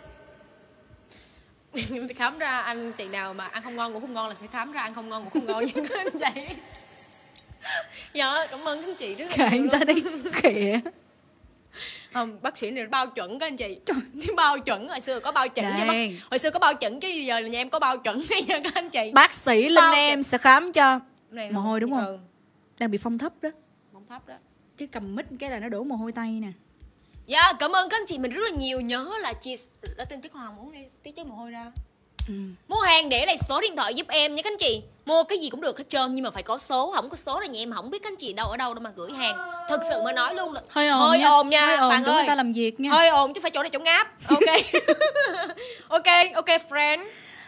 Khám ra anh chị nào mà ăn không ngon ngủ không ngon là sẽ khám ra ăn không ngon ngủ không ngon nha các anh chị. Dạ, cảm ơn các anh chị rất Kệ người ta đi, kệ. Không, bác sĩ này bao chuẩn các anh chị. Trời, bao chuẩn, hồi xưa có bao chuẩn nha bác. Hồi xưa có bao chuẩn chứ giờ là nhà em có bao chuẩn nha các anh chị. Bác sĩ Linh bao em sẽ khám cho này mồ hôi đúng không? Ừ. Đang bị phong thấp đó. Phong thấp đó. Chứ cầm mic cái là nó đổ mồ hôi tay nè. Dạ, cảm ơn các anh chị mình rất là nhiều. Nhớ là chia đã tên Tiết Hoàng muốn đi tí cho mồ hôi ra. Ừ. Mua hàng để lại số điện thoại giúp em nha các anh chị. Mua cái gì cũng được hết trơn nhưng mà phải có số, không có số là nhà em không biết các anh chị đâu ở đâu đâu mà gửi hàng. Thật sự mà nói luôn là hơi ồn hơi nha, ồn nha, hơi ồn bạn ơi. Người ta làm việc nha. Hơi ồn chứ phải chỗ này chỗ ngáp. Ok. Ok, ok friend.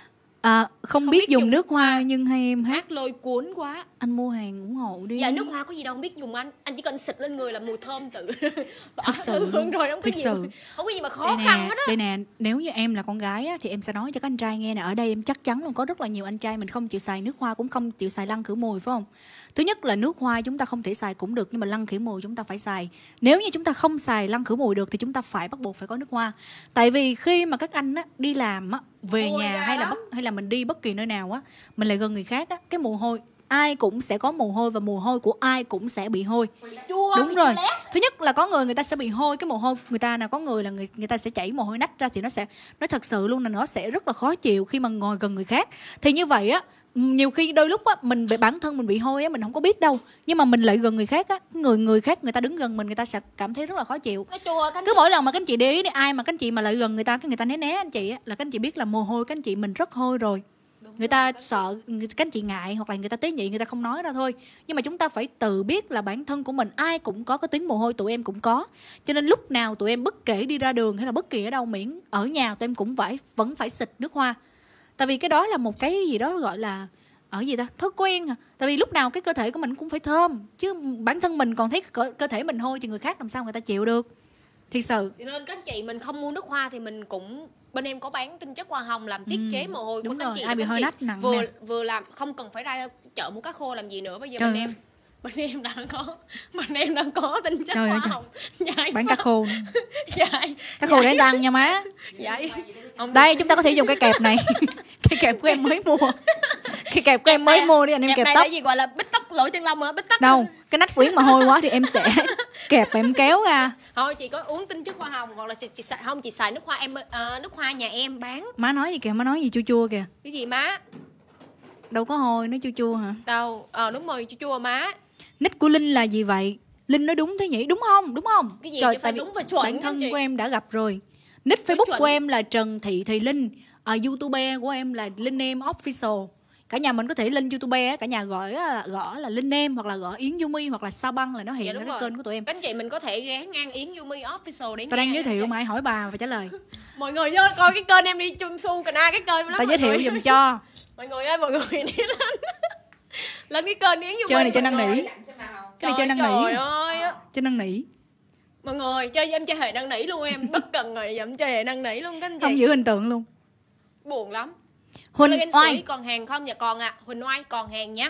À, không, không biết, biết dùng, dùng nước hoa nhưng hai em hát lôi cuốn quá. Anh mua hàng ủng hộ đi. Dạ nước hoa có gì đâu không biết dùng anh. Anh chỉ cần xịt lên người là mùi thơm tự. Thật sự hương rồi không có gì. Sự. Không có gì mà khó đây khăn nè, hết á. Đây nè, nếu như em là con gái á, thì em sẽ nói cho các anh trai nghe nè. Ở đây em chắc chắn luôn có rất là nhiều anh trai mình không chịu xài nước hoa, cũng không chịu xài lăn khử mùi phải không? Thứ nhất là nước hoa chúng ta không thể xài cũng được, nhưng mà lăn khử mùi chúng ta phải xài. Nếu như chúng ta không xài lăn khử mùi được thì chúng ta phải bắt buộc phải có nước hoa. Tại vì khi mà các anh á, đi làm á, về Mùi nhà hay là bất, hay là mình đi bất kỳ nơi nào á, mình lại gần người khác á, cái mồ hôi ai cũng sẽ có mồ hôi và mồ hôi của ai cũng sẽ bị hôi. Chua, đúng rồi. Thứ nhất là có người người ta sẽ bị hôi cái mồ hôi người ta, nào có người là người người ta sẽ chảy mồ hôi nách ra thì nó sẽ nói thật sự luôn là nó sẽ rất là khó chịu khi mà ngồi gần người khác. Thì như vậy á, nhiều khi đôi lúc á mình bị bản thân mình bị hôi á mình không có biết đâu, nhưng mà mình lại gần người khác á, người người khác người ta đứng gần mình người ta sẽ cảm thấy rất là khó chịu. Chua, cứ mỗi lần mà các anh chị để ý đi, ai mà các anh chị mà lại gần người ta cái người ta né né anh chị á, là các anh chị biết là mồ hôi các anh chị mình rất hôi rồi. Đúng người ta sợ các anh chị ngại hoặc là người ta tế nhị người ta không nói ra thôi, nhưng mà chúng ta phải tự biết là bản thân của mình ai cũng có cái tuyến mồ hôi, tụi em cũng có, cho nên lúc nào tụi em bất kể đi ra đường hay là bất kỳ ở đâu, miễn ở nhà tụi em cũng phải vẫn phải xịt nước hoa. Tại vì cái đó là một cái gì đó gọi là ở gì ta thói quen à. Tại vì lúc nào cái cơ thể của mình cũng phải thơm, chứ bản thân mình còn thấy cơ, cơ thể mình hôi thì người khác làm sao người ta chịu được. Thiệt sự. Cho nên các anh chị mình không mua nước hoa thì mình cũng bên em có bán tinh chất hoa hồng làm tiết chế mồ hôi của các anh chị. Ai bị hơi nách nặng vừa nè. vừa làm không cần phải ra chợ mua cá khô làm gì nữa. Bây giờ Trời bên ơi. em bên em đã có bên em đã có tinh chất trời hoa ơi, hồng giải bán cá khô. Giải, cá khô để tăng nha má. Giải. Đây chúng ta có thể dùng cái kẹp này. Cái kẹp của em mới mua. Cái kẹp của em mới mua đi anh em kẹp, kẹp này tóc. là gì gọi là bít tóc lỗ chân lông hả? Bít tóc đâu cái nách quyến mà hôi quá thì em sẽ kẹp và em kéo ra. Thôi chị có uống tinh chất hoa hồng hoặc là chị, chị xài không chị xài nước hoa em uh, nước hoa nhà em bán. Má nói gì kìa, má nói gì chua chua kìa. Cái gì má? Đâu có hôi, nói chua chua hả? Đâu, ờ đúng rồi, chua chua má. Nick của Linh là gì vậy? Linh nói đúng thế nhỉ, đúng không? Đúng không? Cái gì trời, phải đúng và chuẩn. Bản thân chị. của em đã gặp rồi. Nick Facebook của em là Trần Thị Thùy Linh. À, YouTube của em là Linh Em Official. Cả nhà mình có thể lên YouTube á, cả nhà gọi là gõ là Linh Em hoặc là gõ Yến Yumi hoặc là Sao Băng là nó hiện dạ, ra cái kênh của tụi em. Các anh chị mình có thể ghé ngang Yến Yumi Official để tao đang giới thiệu mà ai hỏi bà và trả lời. Mọi người ơi, coi cái kênh em đi chung su cà na cái kênh lắm. Tao giới thiệu giùm cho. Mọi người ơi, mọi người đi lên. Lên cái kênh Yến Yumi. Chơi này chơi năn nỉ. Cái này chơi năn nỉ. Trời ơi. Chơi năn nỉ. Mọi người chơi em chơi hệ năn nỉ luôn em, bất cần rồi em chơi hệ năn nỉ luôn các anh chị. Không giữ hình tượng luôn. Buồn lắm. Huỳnh Oai còn hàng không? Dạ còn ạ. À. Huỳnh Oai còn hàng nhá.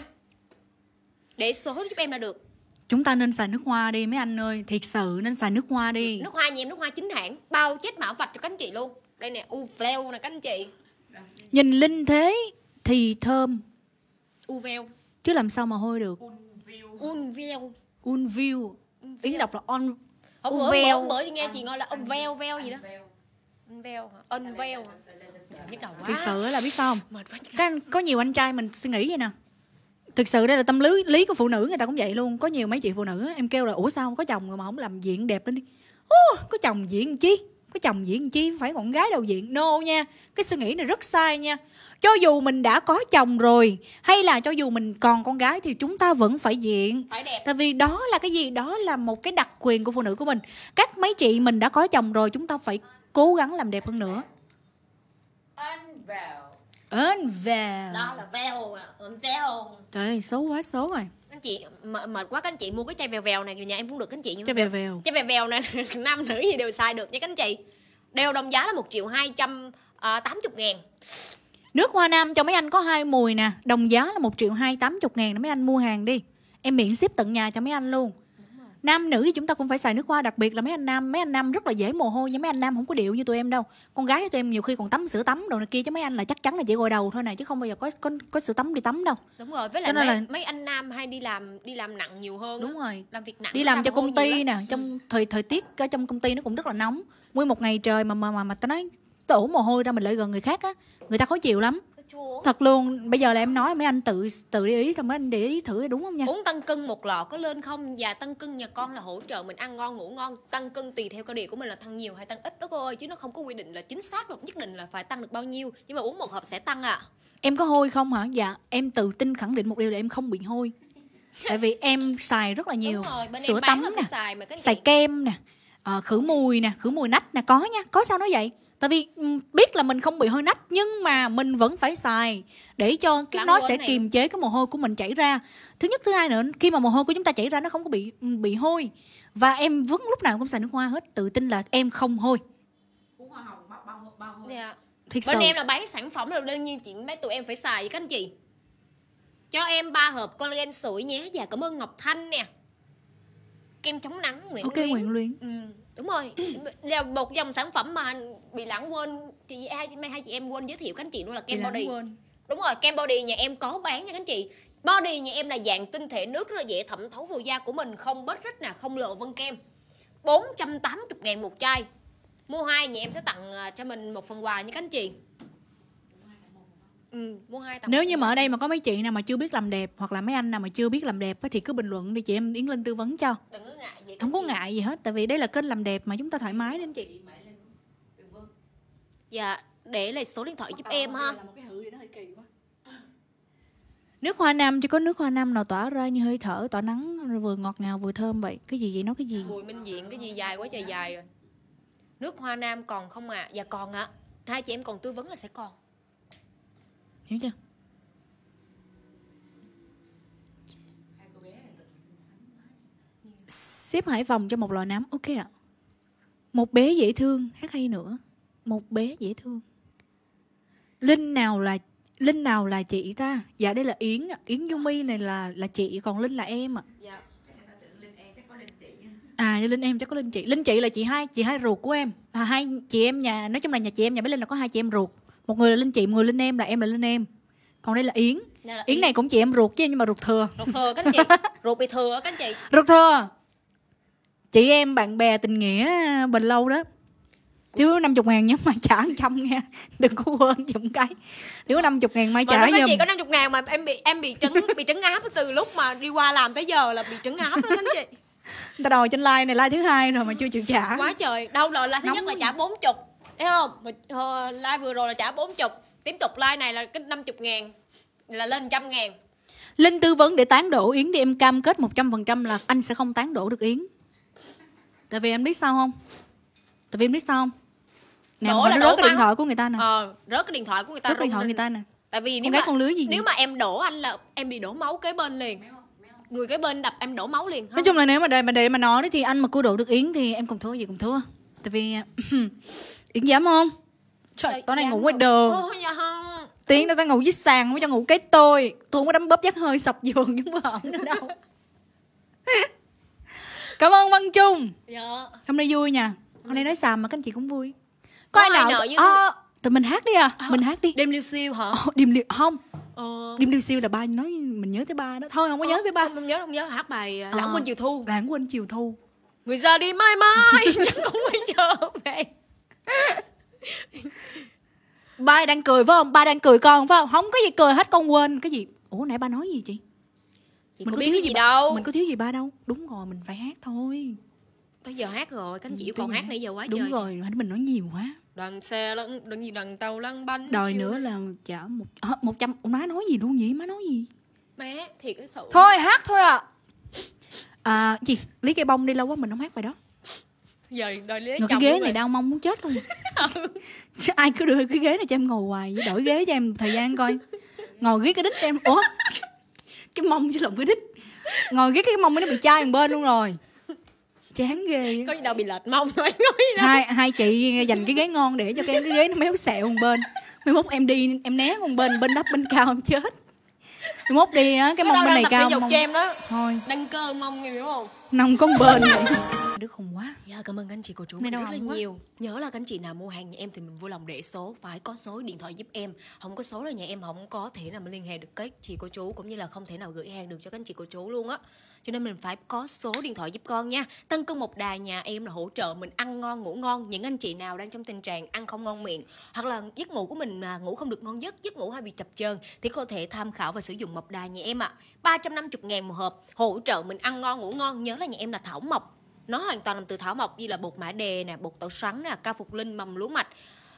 Để số giúp em là được. Chúng ta nên xài nước hoa đi mấy anh ơi, thiệt sự nên xài nước hoa đi. Nước hoa nhà em nước hoa chính hãng, bao chết mã vạch cho các anh chị luôn. Đây nè, Uveo nè các anh chị. Nhìn Linh thế thì thơm. Uveo. Chứ làm sao mà hôi được. Unveo. Unveo. Yến đọc là on. Không bữa bữa bữa nghe chị nói là Unveo veo gì đó. Unveo hả? Unveo hả? Trời nhức đầu quá. Thực sự là biết sao không? Mệt quá. Cái, có nhiều anh trai mình suy nghĩ vậy nè. Thực sự đây là tâm lý lý của phụ nữ, người ta cũng vậy luôn. Có nhiều mấy chị phụ nữ em kêu là ủa sao không có chồng rồi mà không làm diện đẹp lên đi. Ô, có chồng diện chi? Có chồng diện chi? Phải con gái đâu diện. No nha. Cái suy nghĩ này rất sai nha. Cho dù mình đã có chồng rồi hay là cho dù mình còn con gái thì chúng ta vẫn phải diện. Phải đẹp. Tại vì đó là cái gì? Đó là một cái đặc quyền của phụ nữ của mình. Các mấy chị mình đã có chồng rồi, chúng ta phải cố gắng làm đẹp hơn nữa. Ơn vào. Đó là veo à, veo. Trời ơi, xấu quá số rồi. Anh chị mệt, mệt quá các anh chị mua cái chai vèo vèo này nhà em cũng được các anh chị. Chai vèo vèo. Chai vèo vèo này nam nữ gì đều xài được nha các anh chị. Đều đồng giá là một triệu hai trăm tám mươi ngàn. Nước hoa nam cho mấy anh có hai mùi nè, đồng giá là một triệu hai tám mươi ngàn. Mấy anh mua hàng đi, em miễn ship tận nhà cho mấy anh luôn. Nam nữ thì chúng ta cũng phải xài nước hoa, đặc biệt là mấy anh nam. Mấy anh nam rất là dễ mồ hôi nha, mấy anh nam không có điệu như tụi em đâu. Con gái tụi em nhiều khi còn tắm sữa tắm đồ này kia, chứ mấy anh là chắc chắn là chỉ gội đầu thôi này, chứ không bao giờ có có, có sữa tắm đi tắm đâu. Đúng rồi, với lại mấy, là... mấy anh nam hay đi làm đi làm nặng nhiều hơn. Đúng đó. Rồi, làm việc nặng, đi làm cho công ty nè, trong thời thời tiết ở trong công ty nó cũng rất là nóng, nguyên một ngày trời mà mà mà, mà tao nói đổ mồ hôi ra mình lại gần người khác á, người ta khó chịu lắm. Thật luôn, bây giờ là em nói mấy anh tự tự để ý, xong mấy anh để ý thử đúng không nha. Uống tăng cân một lọ có lên không? Và tăng cân nhà con là hỗ trợ mình ăn ngon ngủ ngon. Tăng cân tùy theo cơ địa của mình là tăng nhiều hay tăng ít đó cô ơi, chứ nó không có quy định là chính xác được nhất định là phải tăng được bao nhiêu, nhưng mà uống một hộp sẽ tăng à. Em có hôi không hả? Dạ em tự tin khẳng định một điều là em không bị hôi. Tại vì em xài rất là nhiều rồi, sữa tắm nè, xài, xài kem nè, à, khử mùi nè, khử mùi nách nè, có nha, có sao nói vậy. Tại vì biết là mình không bị hôi nách, nhưng mà mình vẫn phải xài để cho cái nó sẽ này. kiềm chế cái mồ hôi của mình chảy ra. Thứ nhất, thứ hai nữa, khi mà mồ hôi của chúng ta chảy ra nó không có bị bị hôi. Và em vẫn lúc nào cũng xài nước hoa hết, tự tin là em không hôi. Yeah. Bên em là bán sản phẩm là đương nhiên chị mấy tụi em phải xài với các anh chị. Cho em ba hộp collagen sủi nhé. Dạ cảm ơn Ngọc Thanh nè. Kem chống nắng Nguyễn Ok Luyến. Nguyễn Luyến. Ừ, đúng rồi. Là một dòng sản phẩm mà bị lãng quên thì hai, hai chị em quên giới thiệu các anh chị luôn là kem bị body. Đúng rồi, kem body nhà em có bán nha các anh chị. Body nhà em là dạng tinh thể nước, rất là dễ thẩm thấu vào da của mình, không bết rít nè, không lộ vân kem. Bốn trăm tám mươi ngàn một chai. Mua hai nhà em sẽ tặng cho mình một phần quà nha các anh chị. Ừ, mua hai tặng. Nếu như mà ở đây mà có mấy chị nào mà chưa biết làm đẹp, hoặc là mấy anh nào mà chưa biết làm đẹp thì cứ bình luận đi, chị em Yến Linh tư vấn cho. Đừng có ngại gì. Không có ngại gì hết, tại vì đây là kênh làm đẹp mà chúng ta thoải mái đến chị. Dạ, để lại số điện thoại giúp em ha. Nước hoa nam chứ có nước hoa nam nào tỏa ra như hơi thở, tỏa nắng vừa ngọt ngào vừa thơm vậy. Cái gì vậy, nó cái gì? Bùi Minh Diện cái gì dài quá trời dài rồi. Nước hoa nam còn không à? Dạ còn ạ. À. Hai chị em còn tư vấn là sẽ còn. Hiểu chưa? Ship Hải Phòng cho một lò nám. Ok ạ. Một bé dễ thương, hát hay nữa. Một bé dễ thương. Linh nào là Linh nào là chị ta? Dạ đây là Yến. Yến Yumi này là là chị, còn Linh là em ạ. Dạ. À Linh em chắc có Linh chị. Linh chị là chị hai, chị hai ruột của em. Là hai chị em nhà, nói chung là nhà chị em nhà bé Linh là có hai chị em ruột. Một người là Linh chị, một người Linh em, là em là Linh em. Còn đây là Yến. Là Yến, Yến này cũng chị em ruột chứ, nhưng mà ruột thừa. Ruột thừa các anh chị. Ruột bị thừa các anh chị. Ruột thừa. Chị em bạn bè tình nghĩa bền lâu đó. Thiếu năm mươi ngàn nhớ mà trả một trăm nha. Đừng có quên dùm cái. Thiếu năm mươi ngàn mai trả giùm. Chị có năm mươi ngàn mà em bị em bị trấn bị trấn áp từ lúc mà đi qua làm tới giờ là bị trấn áp đó anh chị. Người ta đòi trên like này like thứ hai rồi mà chưa chịu trả. Quá trời. Đâu rồi like thứ Nóng nhất là trả bốn mươi. Thấy không? Mà, like vừa rồi là trả bốn mươi. Tiếp tục like này là cái năm mươi ngàn là lên một trăm ngàn. Linh tư vấn để tán đổ Yến đi, em cam kết một trăm phần trăm là anh sẽ không tán đổ được Yến. Tại vì em biết sao không? Tại vì em biết sao không? Nè, đổ là nó đổ rớt cái điện thoại của người ta nè. Ờ, rớt cái điện thoại của người ta. Rớt điện thoại người ta nè. Tại vì nếu con mà con lưới gì nếu vậy? mà em đổ anh là em bị đổ máu kế bên liền. Người kế bên đập em đổ máu liền. Nói chung là nếu mà để mà để mà nói đó thì anh mà cứu độ được Yến thì em cùng thua gì cùng thua. Tại vì Yến dám không? Trời, tối nay ngủ ngoài đường. Tiếng nó tao ngủ dưới sàn, không cho ngủ cái tôi. Tôi không có đấm bóp dắt hơi sập giường nhưng mà ẩm nữa đâu. Cảm ơn Văn Trung. Dạ. Hôm nay vui nha. Hôm nay nói xàm mà các anh chị cũng vui. Có, Có ai nào, nào như à, tụi mình hát đi à. à Mình hát đi. Đêm liêu siêu hả? Ờ, đêm liêu không. Ờ. Đêm liêu siêu là ba nói mình nhớ tới ba đó. Thôi không có nhớ tới ba. Không, không nhớ không nhớ hát bài ờ. Lãng quên chiều thu. Lãng quên chiều thu. Người ra đi mai mai chắc không bao giờ về. Ba đang cười phải không? Ba đang cười con phải không? Không có gì cười hết, con quên cái gì. Ủa nãy ba nói gì chị? Chị mình có biết cái gì, gì đâu. Mình có thiếu gì ba đâu. Đúng rồi, mình phải hát thôi. Tới giờ hát rồi, các anh chị còn hát nãy giờ quá đúng trời. Đúng rồi, mình nói nhiều quá. Đoàn xe lăn, đừng gì đoàn tàu lăn bánh. Đòi nữa là trả một à, một trăm. Má nói gì luôn vậy? Má nói gì? Má thiệt cái sự. Thôi hát thôi à. À gì? Lý cây bông đi lâu quá mình không hát bài đó. Giờ đòi lấy Rồi cái ghế này đau mông muốn chết luôn. Chứ ai cứ đưa cái ghế này cho em ngồi hoài, với đổi ghế cho em thời gian coi. Ngồi ghế cái đít em. Ủa? Cái mông chứ lộn cái đít. Ngồi ghế cái mông nó bị chai một bên luôn rồi. Chán ghê. Có gì đâu bị lệch mông thôi. Hai hai chị dành cái ghế ngon để cho cái, cái ghế nó méo xẹo một bên. Mai mốt em đi em né một bên, bên đắp bên cao em chết. Mai mốt đi á cái mông bên này cao. Mông em đó. Thôi. Đăng cơ mông nghe hiểu không? Nông con bên này. Đức khùng quá. Dạ cảm ơn anh chị cô chú mình rất là nhiều. Nhớ là các anh chị nào mua hàng nhà em thì mình vui lòng để số, phải có số điện thoại giúp em. Không có số là nhà em không có thể nào mà liên hệ được các chị cô chú, cũng như là không thể nào gửi hàng được cho các anh chị cô chú luôn á. Cho nên mình phải có số điện thoại giúp con nha. Tăng cân một đà nhà em là hỗ trợ mình ăn ngon ngủ ngon. Những anh chị nào đang trong tình trạng ăn không ngon miệng, hoặc là giấc ngủ của mình mà ngủ không được ngon giấc, giấc ngủ hay bị chập chờn, thì có thể tham khảo và sử dụng mộc đà nhà em ạ. à. ba trăm năm mươi ngàn một hộp, hỗ trợ mình ăn ngon ngủ ngon. Nhớ là nhà em là thảo mộc, nó hoàn toàn làm từ thảo mộc, như là bột mã đề nè, bột tàu sắn nè, cao phục linh, mầm lúa mạch.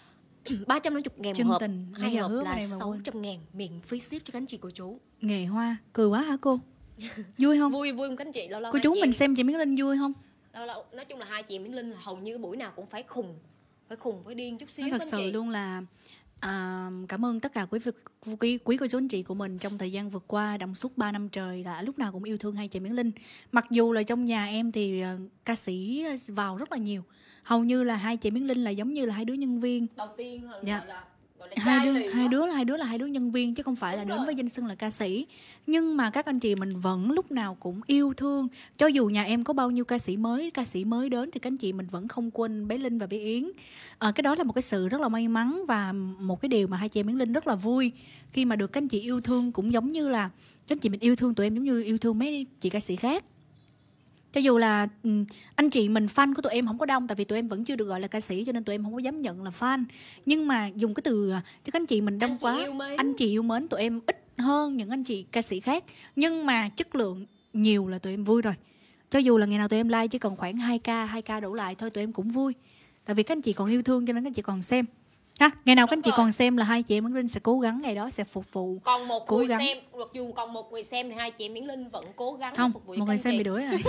ba trăm năm mươi ngàn một hộp, tình, hai hộp là sáu trăm ngàn, miễn phí ship cho các anh chị cô chú. Nghề hoa, cười quá hả cô? Vui không? Vui vui không các anh chị? Lâu lâu cô chú chị mình xem chị Miến Linh vui không? Lâu lâu nói chung là hai chị Miến Linh hầu như buổi nào cũng phải khùng, phải khùng, phải điên chút xíu. Thật sự chị. luôn là à, cảm ơn tất cả quý, quý quý cô chú anh chị của mình trong thời gian vừa qua, trong suốt ba năm trời đã lúc nào cũng yêu thương hai chị Miến Linh. Mặc dù là trong nhà em thì uh, ca sĩ vào rất là nhiều, hầu như là hai chị Miến Linh là giống như là hai đứa nhân viên đầu tiên là dạ. gọi là hai đứa hai đứa là hai đứa là hai đứa nhân viên chứ không phải Đúng là đến rồi. với danh xưng là ca sĩ. Nhưng mà các anh chị mình vẫn lúc nào cũng yêu thương, cho dù nhà em có bao nhiêu ca sĩ mới ca sĩ mới đến thì các anh chị mình vẫn không quên bé Linh và bé Yến. À, cái đó là một cái sự rất là may mắn, và một cái điều mà hai chị em Miến Linh rất là vui khi mà được các anh chị yêu thương, cũng giống như là các anh chị mình yêu thương tụi em giống như yêu thương mấy chị ca sĩ khác. Cho dù là um, anh chị mình fan của tụi em không có đông, tại vì tụi em vẫn chưa được gọi là ca sĩ cho nên tụi em không có dám nhận là fan. Nhưng mà dùng cái từ cho các anh chị mình đông anh quá, anh chị yêu mến tụi em ít hơn những anh chị ca sĩ khác. Nhưng mà chất lượng nhiều là tụi em vui rồi. Cho dù là ngày nào tụi em like chỉ còn khoảng hai ca, hai ca đổ lại thôi tụi em cũng vui. Tại vì các anh chị còn yêu thương cho nên các anh chị còn xem. Ha, ngày nào các anh chị còn xem là hai chị em Miến Linh sẽ cố gắng ngày đó sẽ phục vụ. Còn một cố người gắng. xem, mặc dù còn một người xem thì hai chị em Miến Linh vẫn cố gắng không, phục vụ một người xem chị. bị đuổi rồi.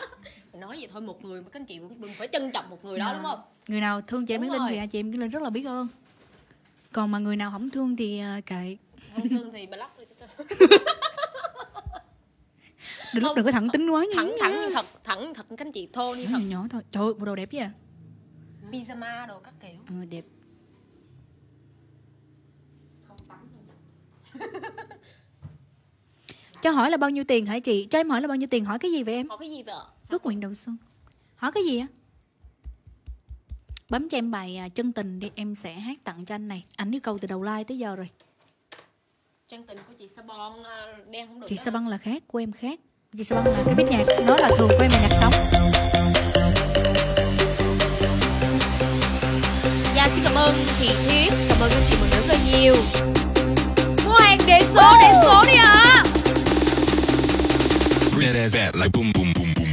Nói vậy thôi, một người mà các anh chị đừng phải trân trọng một người đó, à, đúng không? Người nào thương chị em Miến Linh thì hai chị em Miến Linh rất là biết ơn. Còn mà người nào không thương thì uh, kệ. Không thương thì block thôi chứ sao. Đừng lúc đừng có thẳng tính quá nha. Thẳng thẳng nhưng thật, thẳng thật các anh chị thô như thật. Nhỏ thôi. Trời ơi, bộ đồ đẹp vậy à? Pyjama đồ các kiểu. Ừ, đẹp. Cho hỏi là bao nhiêu tiền hả chị? Cho em hỏi là bao nhiêu tiền, hỏi cái gì vậy em? Hỏi cái gì vậy ạ? Ước nguyện đầu xuân. Hỏi cái gì á? Bấm cho em bài à, chân tình đi, em sẽ hát tặng cho anh này. Anh yêu cầu từ đầu live tới giờ rồi. Chân tình của chị Sabon đen không được. Chị đó. Sabon là khác, của em khác. Chị Sabon là cái biết nhạc, nó là thường của em là nhạc sống. Dạ xin cảm ơn Thị Thiết, cảm ơn anh chị mình rất là nhiều. Mua hàng để số, để số đi ạ. À. Bring that ass back like boom boom boom boom.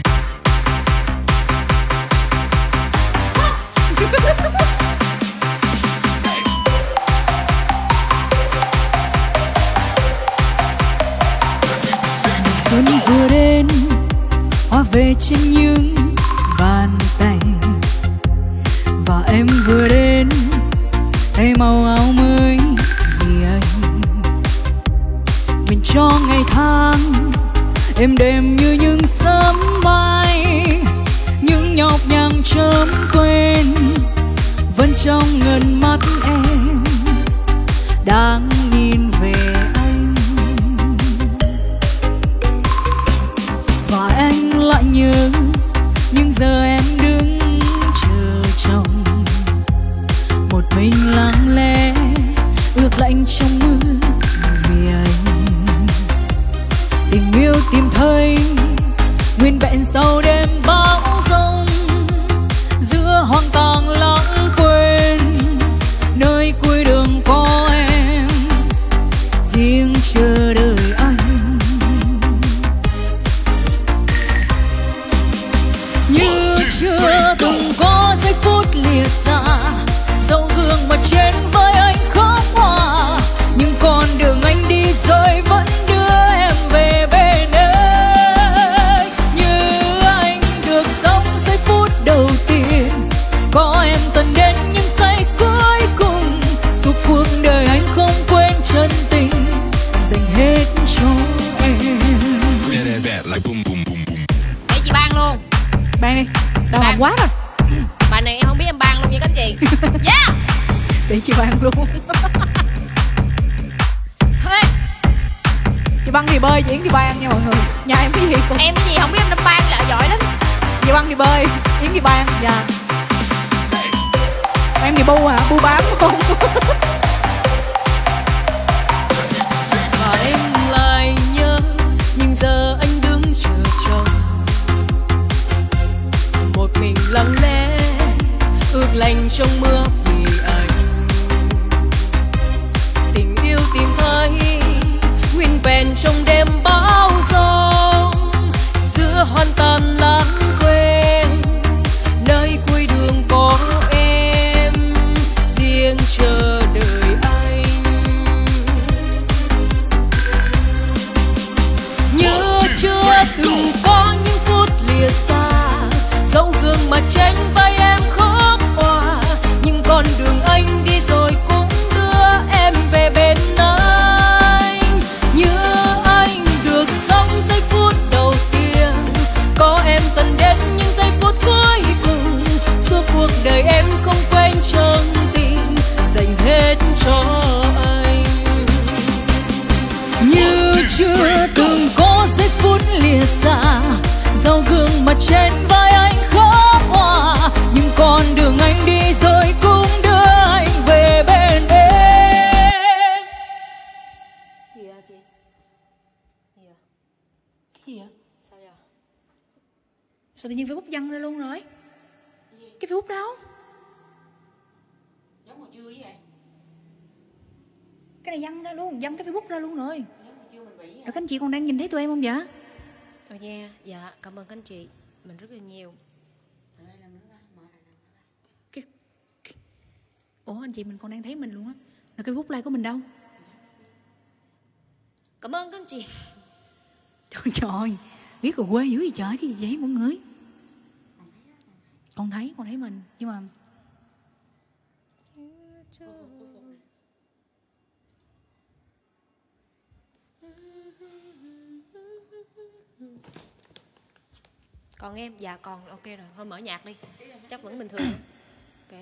Xuân vừa đến, hoa về trên những bàn tay, và em vừa đến thay màu áo mới vì anh. Mình cho ngày tháng êm đềm như những sớm mai, những nhọc nhằn chớm quên vẫn trong ngần mắt em đang nhìn về anh. Và anh lại nhớ những giờ em đứng chờ chồng, một mình lặng lẽ ước lạnh trong mưa vì anh. Tình yêu tìm thấy nguyên vẹn sau đêm bão giông, giữa hoang tàn lãng quên nơi cuối đường có em riêng chờ đợi anh. Như chưa từng có giây phút lìa xa, dẫu gương mặt trên với anh khóc hoa, Ban đi. Đau Ban. họng quá rồi. Bài này em không biết em ban luôn nha các anh chị. Yeah. Để chị ban luôn. Hey. Chị Băng thì bơi, chị Yến thì ban nha mọi người. Nhà em cái gì cũng Em cái gì không biết em năm ban là giỏi lắm. chị Băng thì bơi, Yến thì ban. Dạ. Em thì bu hả? Bu bám không? Và em lại nhớ, nhưng giờ anh đứng chờ chồng, một mình lặng lẽ ước lạnh trong mưa vì anh. Tình yêu tìm thấy nguyên vẹn trong đêm bão giông, giữa hoàn toàn lãng quên nơi cuối đường có em riêng chờ đợi anh. Như chưa từng có những phút lìa xa, dẫu gương mặt tranh vai em khóc òa, nhưng con đường anh đi rồi cũng đưa em về bên anh. Như anh được sống giây phút đầu tiên, có em tận đến những giây phút cuối cùng, suốt cuộc đời em không quên trong tình dành hết cho anh. Như chưa từng có giây phút lìa xa, dẫu gương mặt trên vai anh khóc òa, nhưng con đường anh đi rồi cũng đưa anh về bên em. Gì à chị? Gì à? Cái gì vậy? Sao vậy? Sao tự nhiên Facebook văng ra luôn rồi? Cái Facebook đâu? Giống hồi trưa vậy. Cái này văng ra luôn, văng cái Facebook ra luôn rồi. Rồi các anh chị còn đang nhìn thấy tụi em không vậy? Oh yeah, dạ cảm ơn các anh chị. Mình rất là nhiều. Cái... cái... Ủa anh chị mình còn đang thấy mình luôn á. Là cái Facebook like của mình đâu? Cảm ơn các anh chị. Trời trời, biết rồi quê dữ gì trời, cái gì vậy mọi người? Con thấy, con thấy mình, nhưng mà Còn em, dạ còn ok rồi, thôi mở nhạc đi. Chắc vẫn bình thường. Ok.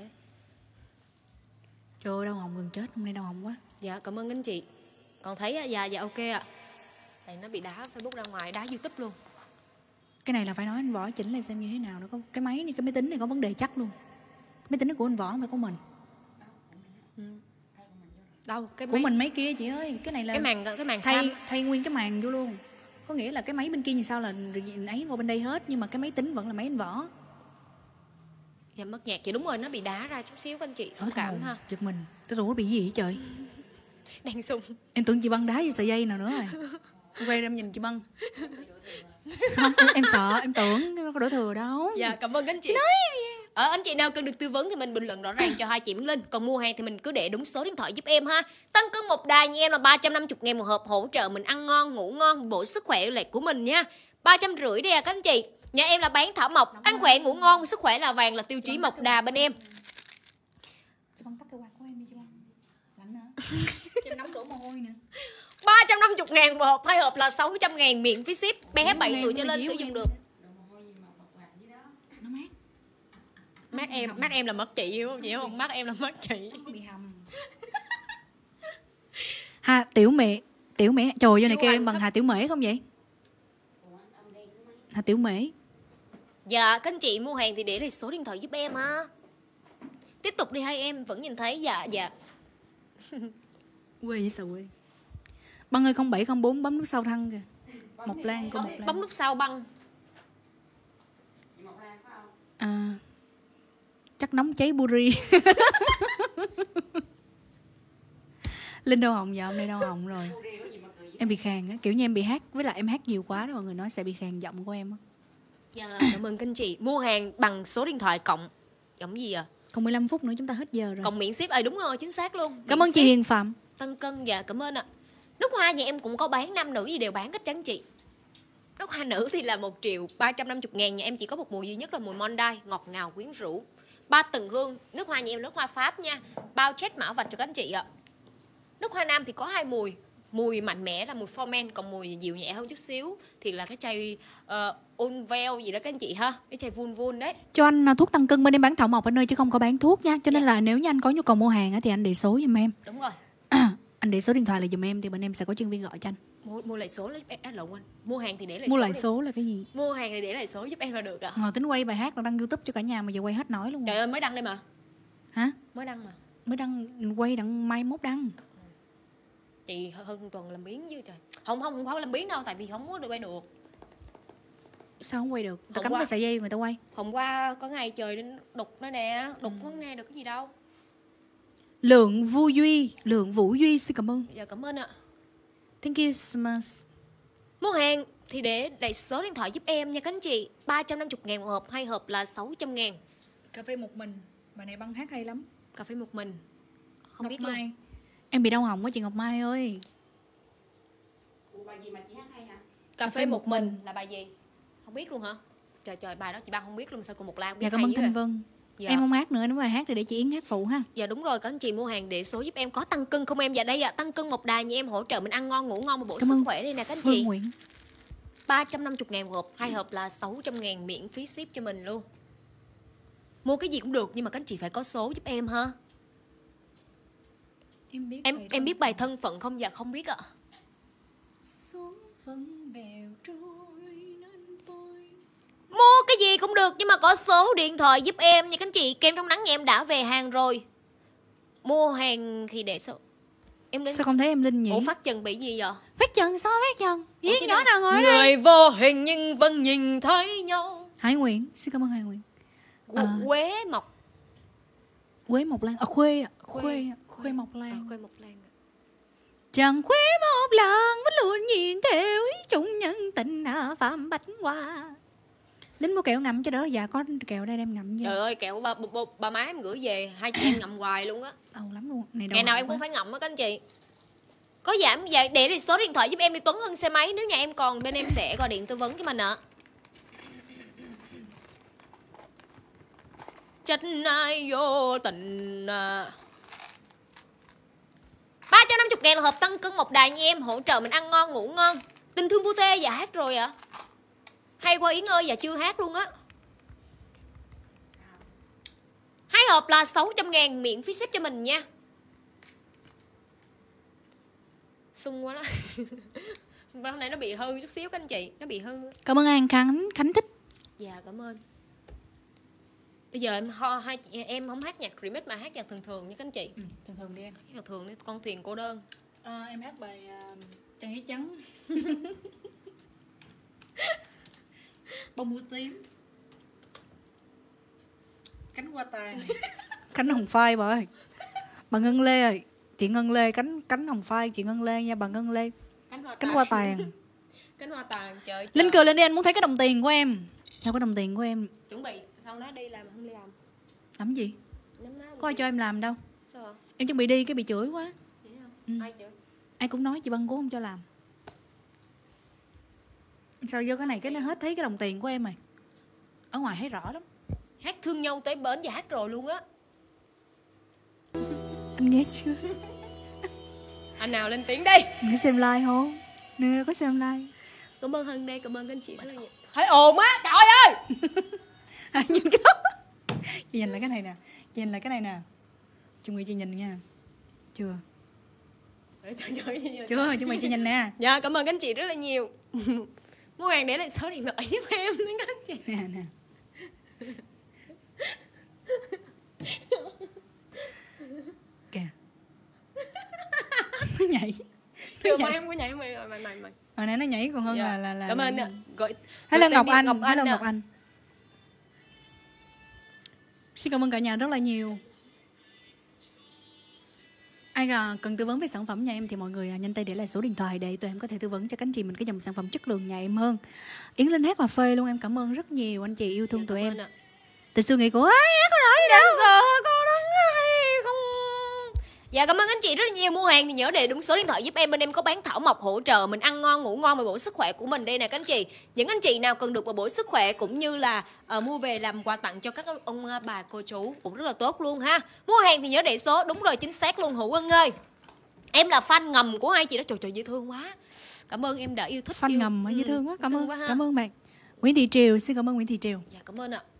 trời ơi, đau họng gần chết, hôm nay đau họng quá. Dạ cảm ơn các anh chị. Còn thấy á, dạ dạ ok ạ. Tại nó bị đá Facebook ra ngoài, đá YouTube luôn. Cái này là phải nói anh Võ chỉnh lại xem như thế nào nữa. Cái máy này, cái máy tính này có vấn đề chắc luôn. Cái máy tính này của anh Võ không phải của mình. Ừ. Đâu, cái Của máy... mình mấy kia chị ơi, cái này là cái màn cái màn thay xanh. thay nguyên cái màn vô luôn. Có nghĩa là cái máy bên kia như sao là ấy vô bên đây hết, nhưng mà cái máy tính vẫn là máy anh Võ. Dạ mất nhạc chị, đúng rồi, nó bị đá ra chút xíu các anh chị. Thông Hết cảm hồn, ha. giật mình. Cái rủa bị gì vậy trời? Đang sung. Em tưởng chị Băng đá gì sợi dây nào nữa rồi. Quay ra em nhìn chị Băng. Không, em, em sợ, em tưởng có đổ thừa đâu. Dạ cảm ơn các anh chị. Nói Ờ, anh chị nào cần được tư vấn thì mình bình luận rõ ràng cho hai chị Mỹ Linh. Còn mua hàng thì mình cứ để đúng số điện thoại giúp em ha. Tăng cân một đài như em là ba trăm năm mươi ngàn một hộp, hỗ trợ mình ăn ngon, ngủ ngon, bổ sức khỏe lệch của mình nha. ba trăm rưỡi đây à các anh chị. Nhà em là bán thảo mộc, ăn khỏe ngủ ngon, sức khỏe là vàng là tiêu chí Mộc Đà bên em. Chị Băng tắt cái quạt của em đi chị Băng. Lạnh hả? Chị em nóng đổ mồ hôi nè. ba trăm năm mươi ngàn một hộp, hai hộp là sáu trăm ngàn miễn phí ship. Bé bảy tuổi trở lên sử dụng được. Nó mát. Mắt em, mắt em là mất chị hiểu không chị không? Mắt em là mất chị. Bị hầm. Hà Tiểu Mẹ, Tiểu Mẹ, trời ơi này kêu em bằng Hà Tiểu Mễ không vậy? Hà Tiểu Mễ. Dạ các anh chị mua hàng thì để lại số điện thoại giúp em ha. Tiếp tục đi hai em vẫn nhìn thấy. Dạ dạ. Quê vậy sao quê? Băng ơi không bảy không bốn bấm nút sau thăng kìa. Mộc Lan của Mộc Lan. Bấm nút sau băng. À, chắc nóng cháy buri. Linh đau họng giờ hôm nay đau họng rồi. Em bị khàn á, kiểu như em bị hát, với lại em hát nhiều quá đó mọi người nói sẽ bị khàn giọng của em á. Dạ cảm ơn các anh chị. Mua hàng bằng số điện thoại cộng giống gì à? Còn mười lăm phút nữa chúng ta hết giờ rồi. Cộng miễn ship. Ờ đúng rồi, chính xác luôn. Cảm Miễn ơn chị ship. Hiền Phạm. Tăng cân, dạ cảm ơn ạ. Nước hoa nhà em cũng có bán, nam nữ gì đều bán hết trắng chị. Nước hoa nữ thì là một triệu ba trăm năm mươi ngàn. Nhà em chỉ có một mùi duy nhất là mùi Monday, ngọt ngào quyến rũ. Ba tầng hương. Nước hoa nhà em nước hoa Pháp nha. Bao chết mã vạch cho các anh chị ạ. Nước hoa nam thì có hai mùi, Mùi mạnh mẽ là mùi Formen, còn mùi dịu nhẹ hơn chút xíu thì là cái chai uh, Unvel gì đó các anh chị ha. Cái chai vun vun đấy. Cho anh uh, thuốc tăng cân bên em bán thảo mộc anh ơi, chứ không có bán thuốc nha. Cho nên là nếu như anh có nhu cầu mua hàng á, thì anh để số giùm em. Đúng rồi. Anh để số điện thoại là giùm em thì bên em sẽ có chuyên viên gọi cho anh. Mua, mua lại số lấy á lộn anh. Mua hàng thì để lại Mua số. lại đi. số là cái gì? Mua hàng thì để lại số giúp em là được à. Ngồi tính quay bài hát là đăng YouTube cho cả nhà mà giờ quay hết nói luôn. Trời ơi mới đăng đây mà. Hả? Mới đăng mà. Mới đăng quay đăng mai mốt đăng. Chị hơn tuần làm biến chứ trời. Không không không có làm biến đâu, tại vì không có được quay được. Sao không quay được? Người ta Hôm cắm qua- cái sợi dây người ta quay. Hôm qua có ngày trời đến đục nữa nè, đục không nghe được cái gì đâu. Lượng Vu Duy, Lượng Vũ Duy xin cảm ơn. Dạ cảm ơn ạ. Thank you so much. Mua hàng thì để lại số điện thoại giúp em nha các anh chị. Ba trăm năm mươi ngàn một hộp, hai hộp là sáu trăm ngàn. Cà phê một mình, bài này băng hát hay lắm. Cà phê một mình. Không Ngọc biết Mai. luôn. Em bị đau họng quá chị Ngọc Mai ơi. Cà phê một mình là bài gì? Không biết luôn hả? Trời trời bài đó chị Băng không biết luôn, sao cô Một Lan biết Dạ cảm hay ơn dữ Thanh vậy? Vân. Dạ. Em không hát nữa, nếu mà hát thì để chị Yến hát phụ ha. Dạ đúng rồi, các anh chị mua hàng để số giúp em có tăng cân không em? Dạ đây ạ, tăng cân một đà như em hỗ trợ mình ăn ngon ngủ ngon một bộ Cảm sức ơn khỏe đây nè các anh Phương chị. Nguyễn. Ba trăm năm mươi ngàn một hộp, hai hộp là sáu trăm ngàn miễn phí ship cho mình luôn. Mua cái gì cũng được nhưng mà các anh chị phải có số giúp em ha. Em biết Em em biết bài thân phận không? Dạ không biết ạ. Xuống vân bèo trôi nên tôi. Mua cái gì cũng được nhưng mà có số điện thoại giúp em nha các anh chị. Kem trong nắng nhà em đã về hàng rồi. Mua hàng thì để số. Em đến. Sao không thấy em Linh nhỉ? Ủa Phát Trần bị gì vậy? Phát Trần sao Phát Trần? Ủa, Yến chứ nhỏ đây- nào ngồi đây? Người vô hình nhưng vẫn nhìn thấy nhau. Hải Nguyễn, xin cảm ơn Hải Nguyễn. À. Quế Mộc. Quế Mộc Lan, à Khuê ạ. Khuê, Khuê. ạ. Khuê Mộc À, Lan. Khuê Mộc Lan. Chẳng khuê một lần vẫn luôn nhìn theo chúng nhân tình à, Phạm Bạch Hoa. Lính mua kẹo ngậm cho đỡ. Dạ có kẹo đây đem ngậm nha. Trời ơi kẹo ba, ba, ba má em gửi về, hai chị em ngậm hoài luôn á. Đau lắm luôn. Này Ngày nào đau em cũng quá. phải ngậm á các anh chị. Có giảm vậy để đi số điện thoại giúp em đi Tuấn Hưng xe máy. Nếu nhà em còn bên em sẽ gọi điện tư vấn cho mình ạ. Trách ai vô tình à. Ba trăm năm mươi ngàn là hộp tăng cân một đài nha em. Hỗ trợ mình ăn ngon ngủ ngon. Tình thương vô thê. Dạ hát rồi ạ. Hay quá Yến ơi. Dạ chưa hát luôn á. Hai hộp là sáu trăm ngàn miễn phí ship cho mình nha. Sung quá đó. Hôm nay nó bị hư chút xíu các anh chị. Nó bị hư. Cảm ơn An Khánh, Khánh thích. Dạ cảm ơn. Bây giờ em ho hai chị em không hát nhạc remix mà hát nhạc thường thường nha các anh chị. Ừ, thường thường đi em. Hát nhạc thường đi con thuyền cô đơn. À, em hát bài uh, Trang giấy trắng. Bông mua tím. Cánh hoa tàn. Cánh hồng phai bà ơi. Bà Ngân Lê ơi. Chị Ngân Lê, cánh cánh hồng phai chị Ngân Lê nha bà Ngân Lê. Cánh hoa Cánh hoa tàn. Cánh hoa tàn trời. Linh cười lên đi, anh muốn thấy cái đồng tiền của em. Sao cái đồng tiền của em? Chuẩn bị sau đó đi làm không đi làm. Làm gì? Nắm ná Có ai cho em làm đâu. sao ạ? Em chuẩn bị đi cái bị chửi quá. Vậy hả? Ừ. Ai chửi? Ai cũng nói chị Băng cố không cho làm. Sao vô cái này cái nó hết thấy cái đồng tiền của em rồi. Ở ngoài thấy rõ lắm. Hát thương nhau tới bến và hát rồi luôn á. Anh nghe chưa? Anh nào lên tiếng đi. Anh có xem like không? Nè có xem like. Cảm ơn Hân đây, cảm ơn các anh chị rất là nhiều. Thấy ồn á, trời ơi. À, nhìn cái đó. Chị nhìn lại cái này nè. Chị nhìn lại cái này nè. Chung Nghị chị nhìn nha. Chưa? Trời, trời, trời. Chưa, Chung Nghị chị nhìn nè. Dạ, cảm ơn các anh chị rất là nhiều. Mua hàng để lại số điện thoại giúp em đấy các anh chị. Nè nè. Kìa. Nó nhảy. Chưa mà em có nhảy mày mày mày mày. Hồi nãy nó nhảy còn hơn Dạ. là là là. Cảm ơn ạ. Gọi Hello gọi Ngọc tên đi, Anh, Ngọc Anh hello ạ. Ngọc Anh. Xin cảm ơn cả nhà rất là nhiều. Ai à, cần tư vấn về sản phẩm nhà em thì mọi người à, nhanh tay để lại số điện thoại để tụi em có thể tư vấn cho các anh chị mình cái dòng sản phẩm chất lượng nhà em hơn. Yến Linh hát và phê luôn, em cảm ơn rất nhiều anh chị yêu thương Dạ, tụi cảm em. ơn ạ. Từ suy nghĩ của ai hát có rõ đi đâu. Giờ cô đứng hay không? Dạ cảm ơn anh chị rất là nhiều. Mua hàng thì nhớ để đúng số điện thoại giúp em. Bên em có bán thảo mộc hỗ trợ mình ăn ngon ngủ ngon và bổ sức khỏe của mình đây nè các anh chị. Những anh chị nào cần được bổ sức khỏe cũng như là uh, mua về làm quà tặng cho các ông uh, bà cô chú cũng rất là tốt luôn ha. Mua hàng thì nhớ để số đúng rồi, chính xác luôn Hữu Ân ơi. Em là fan ngầm của hai chị đó. Trời trời dễ thương quá. Cảm ơn em đã yêu thích. Fan yêu. ngầm dễ thương quá. Cảm ơn. Quá Cảm ơn bạn. Nguyễn Thị Triều, xin cảm ơn Nguyễn Thị Triều. Dạ cảm ơn ạ.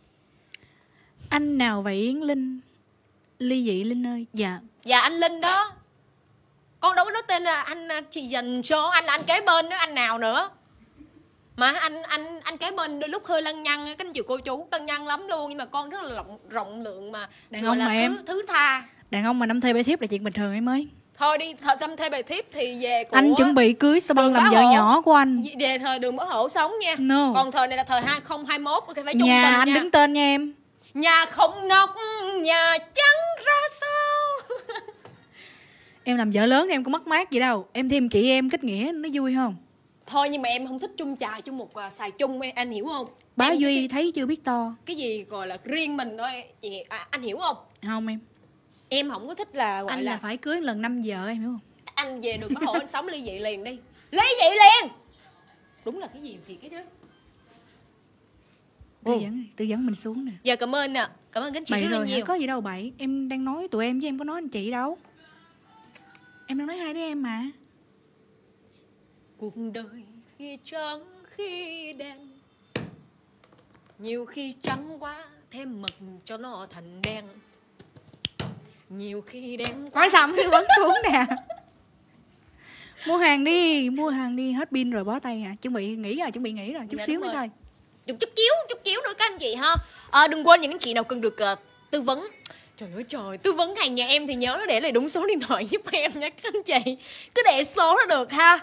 Anh nào vậy Yến Linh? Ly dị Linh ơi. Dạ. Dạ anh Linh đó. Con đâu có nói tên là anh chị dành cho anh anh kế bên đó, anh nào nữa. Mà anh anh anh kế bên đôi lúc hơi lăng nhăng, các anh chị cô chú lăng nhăng lắm luôn, nhưng mà con rất là rộng rộng lượng mà đàn ông mà em thứ, thứ tha. Đàn ông mà năm thê bảy thiếp là chuyện bình thường em ơi. Thôi đi, thời năm thê bài thiếp thì về của anh chuẩn bị cưới sao băng làm vợ hộ. nhỏ của anh. Về thời Đường Bảo Hộ sống nha. No. Còn thời này là thời hai không hai mốt phải chung nhà tình anh nha. đứng tên nha em. Nhà không nóc, nhà trắng ra sao. Em làm vợ lớn em có mất mát gì đâu. Em thêm chị em kết nghĩa nó vui không? Thôi nhưng mà em không thích chung trà chung một uh, xài chung, anh hiểu không? Bá em Duy cái, thấy chưa biết to. Cái gì gọi là riêng mình thôi chị, à, anh hiểu không? Không em. Em không có thích là gọi anh là, là phải cưới lần năm giờ em hiểu không? Anh về Đường Bảo Hộ anh sống ly dị liền đi. Ly dị liền. Đúng là cái gì thiệt cái chứ. Tư vấn, tư vấn mình xuống nè. Giờ cảm ơn nè, cảm ơn các chị bậy rất là rồi nhiều. Hả? Có gì đâu bậy, em đang nói tụi em chứ em có nói anh chị đâu. Em đang nói hai đứa em mà. Cuộc đời khi trắng khi đen, nhiều khi trắng quá thêm mực cho nó thành đen, nhiều khi đen quá. Nói xong thì vẫn xuống nè. Mua hàng đi, mua hàng đi, hết pin rồi bó tay à. Chuẩn bị nghỉ rồi, chuẩn bị nghỉ rồi, chút Dạ, xíu đúng nữa rồi. thôi. Chút chút chiếu, chút chiếu nữa các anh chị ha. À, đừng quên những anh chị nào cần được uh, tư vấn. Trời ơi trời, tư vấn hàng nhà em thì nhớ nó để lại đúng số điện thoại giúp em nha các anh chị. Cứ để số nó được ha.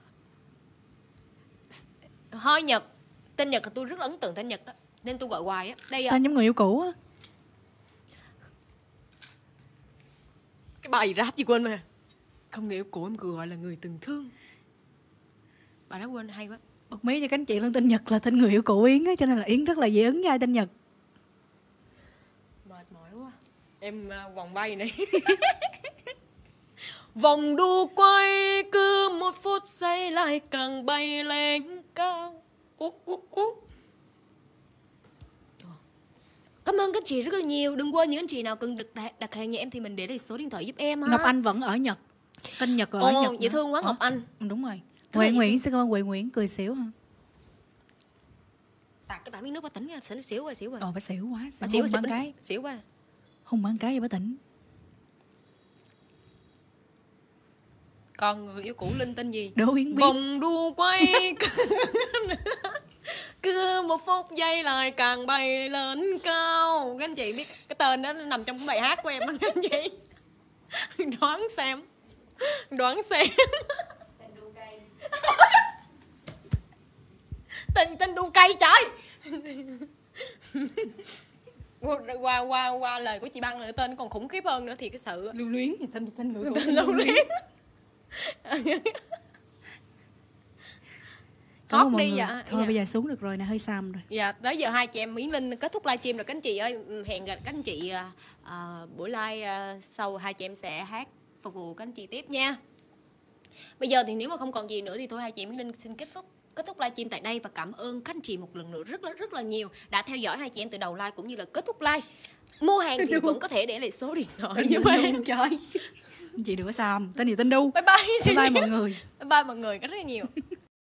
Thôi Nhật, tên Nhật là tôi rất là ấn tượng tên Nhật á, nên tôi gọi hoài á. Đây Tên giống người yêu cũ á. cái bài rap gì quên mà. Không người yêu cũ em cứ gọi là người từng thương. Bài đó quên hay quá. Bật mí cho các anh chị luôn, tên Nhật là tên người yêu cũ Yến á, cho nên là Yến rất là dễ ứng với ai tên Nhật. Mệt mỏi quá. Em uh, vòng bay này. Vòng đu quay cứ một phút giây lại càng bay lên cao. Uh, uh, uh. Cảm ơn các chị rất là nhiều. Đừng quên những anh chị nào cần được đặt, đặt hàng nhà em thì mình để lại số điện thoại giúp em ha. Ngọc Anh vẫn ở Nhật. Tên Nhật ở Ồ, Nhật. dễ thương quá Ngọc Ủa? Anh. Ừ, đúng rồi. Rất Huệ là Nguyễn, xin cảm ơn Huệ Nguyễn, cười xỉu ha. Tạt cái bả miếng nước bà tỉnh nha, xỉu xỉu qua xỉu qua. Ồ, bà xỉu quá. Bà xỉu hung xỉu bán cái. xỉu qua. Hung bán cái vậy bà tỉnh. Còn người yêu cũ Linh tên gì? Đỗ Yến biết. Vòng đu quay cứ một phút giây lại càng bay lên cao. Các anh chị biết cái tên đó nằm trong cái bài hát của em á các anh chị. Đoán xem. Đoán xem. Tên tên đu cây trời. qua qua qua lời của chị Băng là tên còn khủng khiếp hơn nữa thì cái sự Lưu Luyến thì tên tên người tên Lưu Luyến. Hót đi dạ. Thôi dạ. bây giờ xuống được rồi nè, hơi xàm rồi. Dạ, tới giờ hai chị em Mỹ Linh kết thúc livestream rồi các anh chị ơi. Hẹn gặp các anh chị uh, buổi live uh, sau hai chị em sẽ hát phục vụ các anh chị tiếp nha. Bây giờ thì nếu mà không còn gì nữa thì thôi hai chị em Mỹ Linh xin kết thúc kết thúc livestream tại đây và cảm ơn các anh chị một lần nữa rất là rất là nhiều đã theo dõi hai chị em từ đầu live cũng như là kết thúc live. Mua hàng thì vẫn có thể để lại số điện thoại như vậy. Trời. Chị đừng có xàm, tên gì tên Đu. Bye bye. Bye bye mọi người. Bye bye mọi người rất là nhiều.